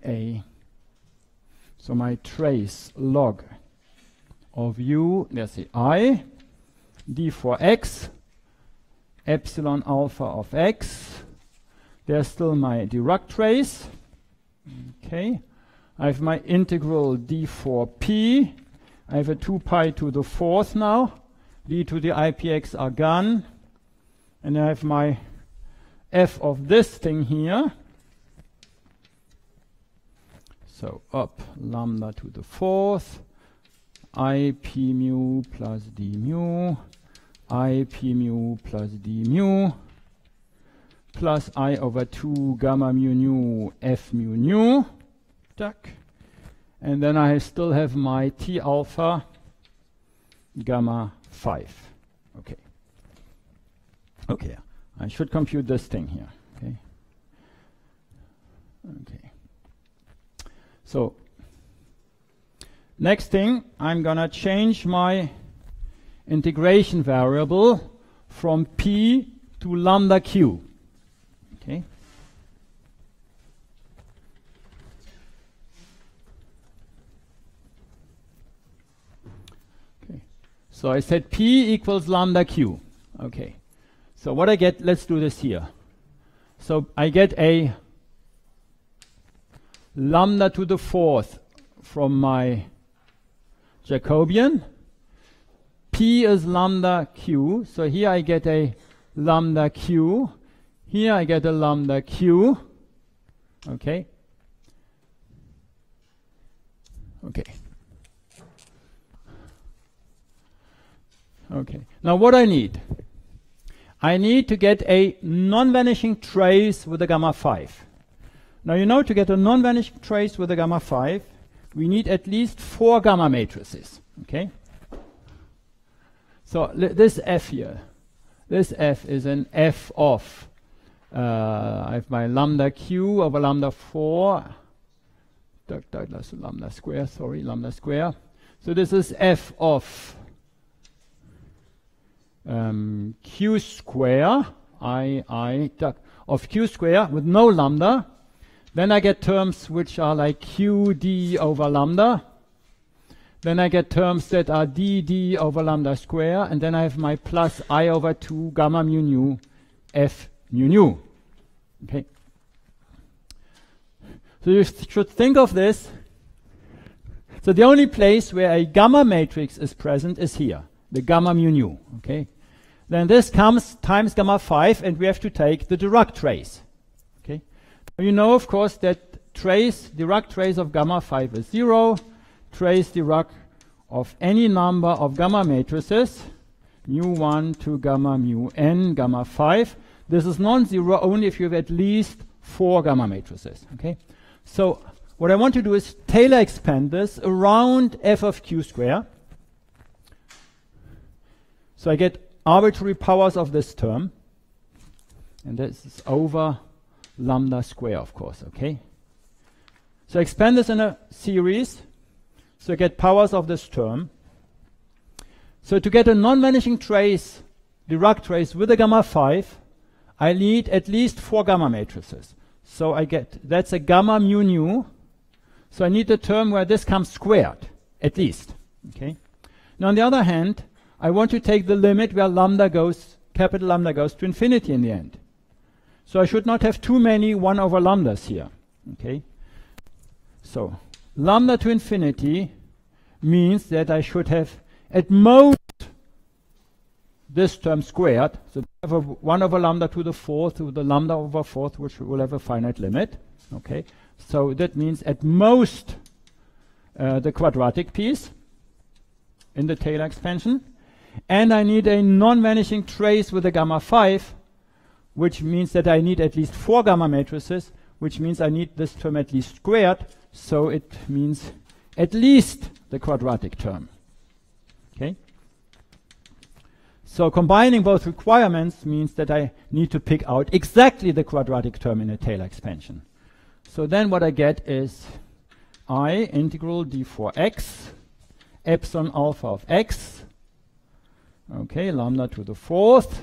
so my trace log of u, there's the I, d for x, epsilon alpha of x. There's still my Dirac trace. Okay, I have my integral d for p. I have a 2 pi to the 4th now. d to the IPX are gone. And I have my f of this thing here. So up lambda to the 4th, I p mu plus d mu, I p mu plus d mu, plus I over 2 gamma mu nu f mu nu. Duck. And then I still have my T alpha gamma 5. Okay. Okay, I should compute this thing here. Okay. Okay. So next thing, I'm gonna change my integration variable from p to lambda q. Okay. So I said p equals lambda q. Okay. So what I get, let's do this here. So I get a lambda to the 4th from my Jacobian. P is lambda q. So here I get a lambda q. Here I get a lambda q. Okay. Okay. Okay. Now what I need to get a non-vanishing trace with a gamma 5. Now you know to get a non-vanishing trace with a gamma 5, we need at least 4 gamma matrices. Okay? So this F here, this F is an F of, I have my lambda q over lambda 4, that's lambda square, sorry, lambda square. So this is F of q square, of q square with no lambda. Then I get terms which are like qd over lambda. Then I get terms that are dd over lambda square. And then I have my plus I over 2 gamma mu nu f mu nu. Okay. So you should think of this. So the only place where a gamma matrix is present is here, the gamma mu nu. Okay. Then this comes times gamma 5, and we have to take the Dirac trace. Okay. You know, of course, that Dirac trace of gamma 5 is 0. Trace Dirac of any number of gamma matrices, mu1 to gamma mu n, gamma 5. This is non-zero only if you have at least 4 gamma matrices. Okay. So what I want to do is Taylor expand this around f of q square. So I get arbitrary powers of this term, and this is over lambda square, of course. Okay. So expand this in a series. So I get powers of this term. So to get a non-vanishing trace, Dirac trace with a gamma 5, I need at least 4 gamma matrices. So I get, that's a gamma mu nu. So I need a term where this comes squared, at least. Okay. Now on the other hand, I want to take the limit where lambda goes, capital lambda goes to infinity in the end. So I should not have too many 1 over lambdas here. Okay. So lambda to infinity means that I should have at most this term squared. So I have a 1 over lambda to the 4th to the lambda over 4th, which will have a finite limit. Okay. So that means at most the quadratic piece in the Taylor expansion. And I need a non-vanishing trace with a gamma 5, which means that I need at least 4 gamma matrices, which means I need this term at least squared. So it means at least the quadratic term. Okay. So combining both requirements means that I need to pick out exactly the quadratic term in a Taylor expansion. So then what I get is I integral d4x epsilon alpha of x, okay, lambda to the 4th,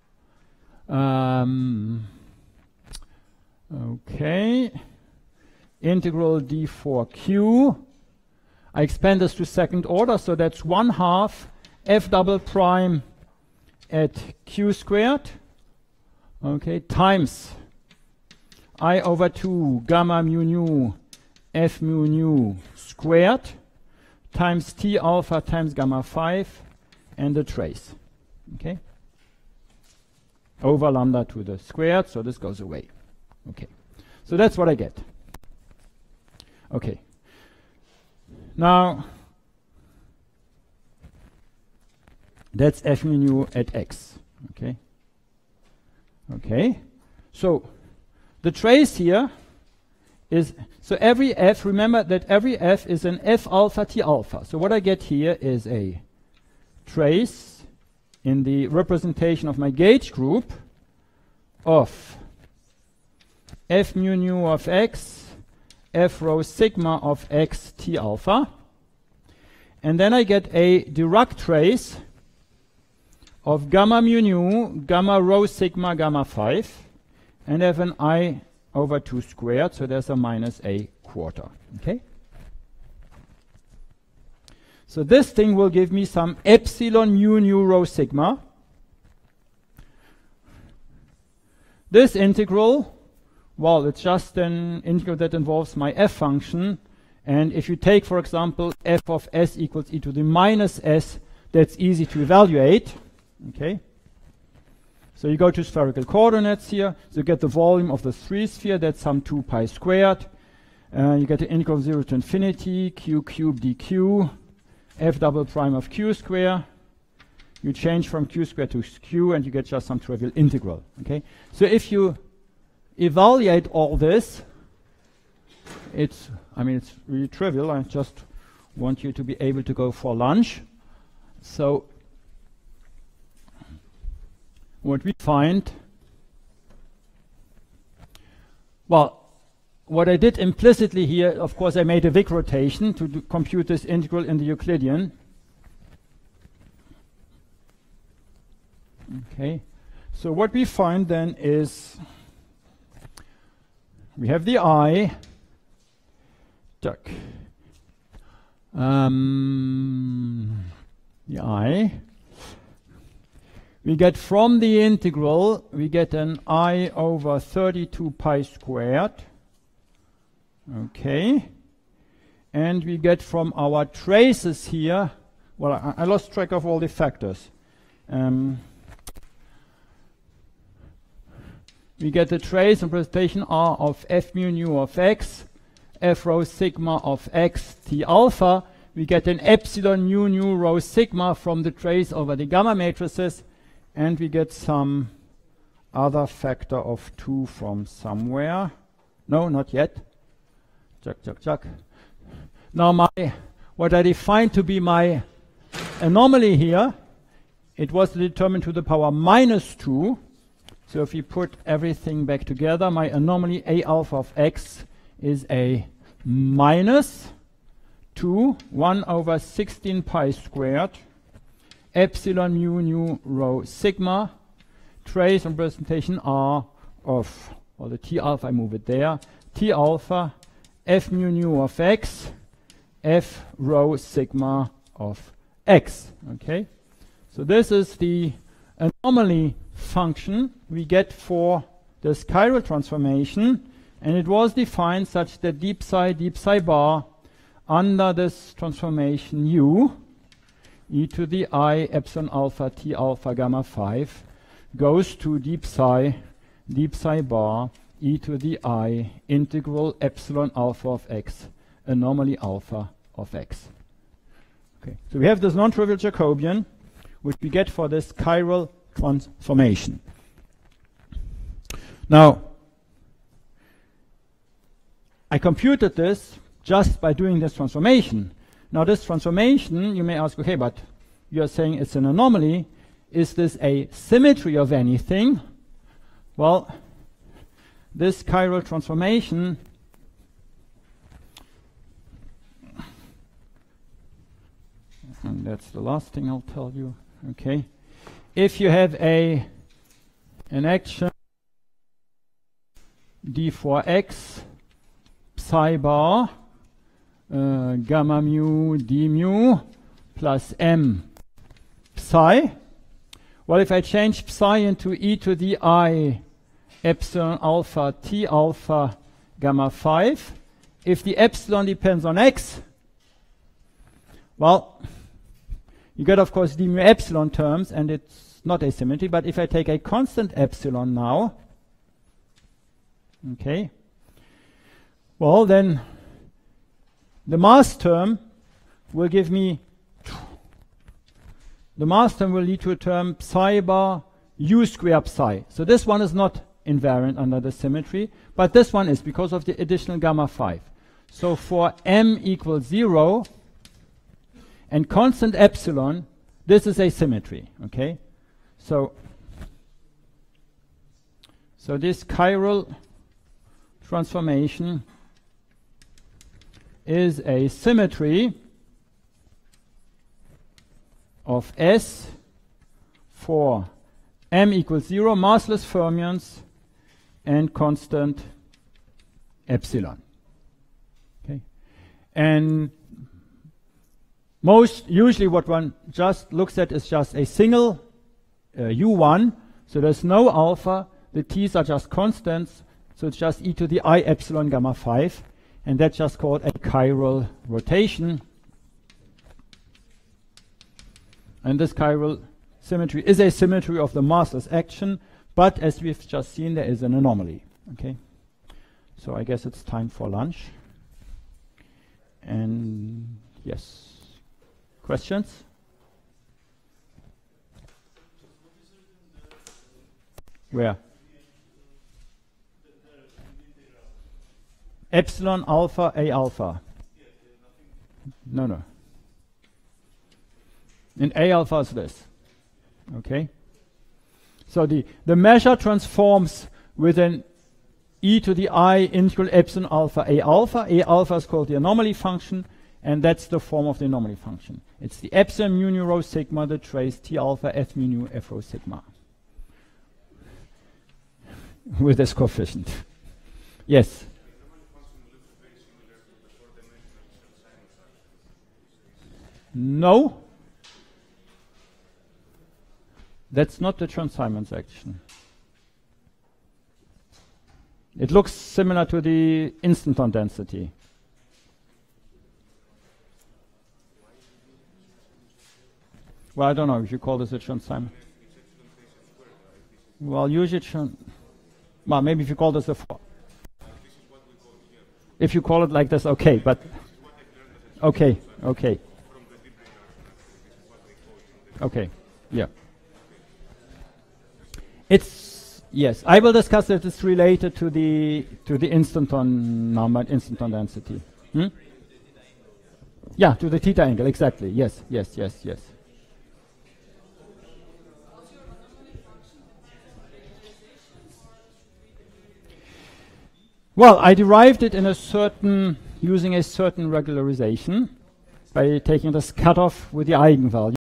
okay, integral d4q. I expand this to second order, so that's 1/2 f double prime at q squared, okay, times I over 2 gamma mu nu f mu nu squared times t alpha times gamma 5 and the trace, okay, over lambda to the squared, so this goes away. Okay, so that's what I get. Okay, now that's f mu nu at x. Okay, okay, so the trace here is, so every f, remember that every f is an f alpha t alpha. So what I get here is a trace in the representation of my gauge group of f mu nu of x, f rho sigma of x t alpha. And then I get a Dirac trace of gamma mu nu, gamma rho sigma, gamma 5. And I have an I over 2 squared, so there's a minus a quarter. Okay? So this thing will give me some epsilon mu nu rho sigma. This integral, well, it's just an integral that involves my f function. And if you take, for example, f of s equals e to the minus s, that's easy to evaluate. Okay? So you go to spherical coordinates here, so you get the volume of the 3 sphere, that's some 2 pi squared. You get the integral of 0 to infinity, q cubed dq, f double prime of q square. You change from q square to q and you get just some trivial integral. Okay? So if you evaluate all this, it's really trivial. I just want you to be able to go for lunch. So what we find, well, what I did implicitly here, of course, I made a Wick rotation to compute this integral in the Euclidean. Okay, so what we find then is we have the I, the I. We get from the integral, we get an I over 32 pi squared. Okay. And we get from our traces here, well, I lost track of all the factors. We get the trace and presentation R of f mu nu of x, f rho sigma of x t alpha. We get an epsilon mu nu rho sigma from the trace over the gamma matrices. And we get some other factor of 2 from somewhere. No, not yet. Chuck. Now what I defined to be my anomaly here, it was determined to the power minus 2. So if you put everything back together, my anomaly A alpha of x is a minus 2, 1 over 16 pi squared, epsilon mu nu rho sigma trace representation R of, or the T alpha, I move it there, T alpha F mu nu of X, F rho sigma of X. Okay, so this is the anomaly function we get for this chiral transformation, and it was defined such that deep psi bar under this transformation U e to the I epsilon alpha T alpha gamma 5 goes to deep psi bar e to the I integral epsilon alpha of X anomaly alpha of X. Okay, so we have this non-trivial Jacobian which we get for this chiral transformation. Now, I computed this just by doing this transformation. Now this transformation, you may ask, okay, but you're saying it's an anomaly. Is this a symmetry of anything? Well, this chiral transformation and that's the last thing I'll tell you. Okay, if you have an action d4x psi bar gamma mu d mu plus m psi. Well, if I change psi into e to the I epsilon alpha T alpha gamma 5, if the epsilon depends on x, well, you get, of course, d mu epsilon terms, and it's not a symmetry. But if I take a constant epsilon now, okay, well, then the mass term will give me, the mass term will lead to a term psi bar u square psi. So this one is not invariant under the symmetry, but this one is because of the additional gamma 5. So for m equals 0 and constant epsilon, this is a symmetry. Okay, so this chiral transformation is a symmetry of S for m equals 0, massless fermions, and constant epsilon. Okay, and usually what one just looks at is just a single U1, so there's no alpha, the T's are just constants, so it's just e to the I epsilon gamma 5, and that's just called a chiral rotation. And this chiral symmetry is a symmetry of the massless action, but as we've just seen, there is an anomaly. Okay, so I guess it's time for lunch. And yes. Questions? Where? Epsilon alpha A alpha. No. And A alpha is this. Okay? So the measure transforms with an e to the I integral epsilon alpha A alpha. A alpha is called the anomaly function, and that's the form of the anomaly function. It's the epsilon mu nu rho sigma, the trace T alpha F mu nu F rho sigma. With this coefficient. Yes? No. That's not the Chern-Simons action. It looks similar to the instanton density. Well, I don't know if you call this a Chern-Simons. Well, usually well, maybe if you call this a if you call it like this, okay, but okay, yeah. It's yes. I will discuss if it's related to the instanton number, instanton density. Yeah, to the theta angle, exactly. Yes. Well, I derived it in using a certain regularization by taking this cutoff with the eigenvalue.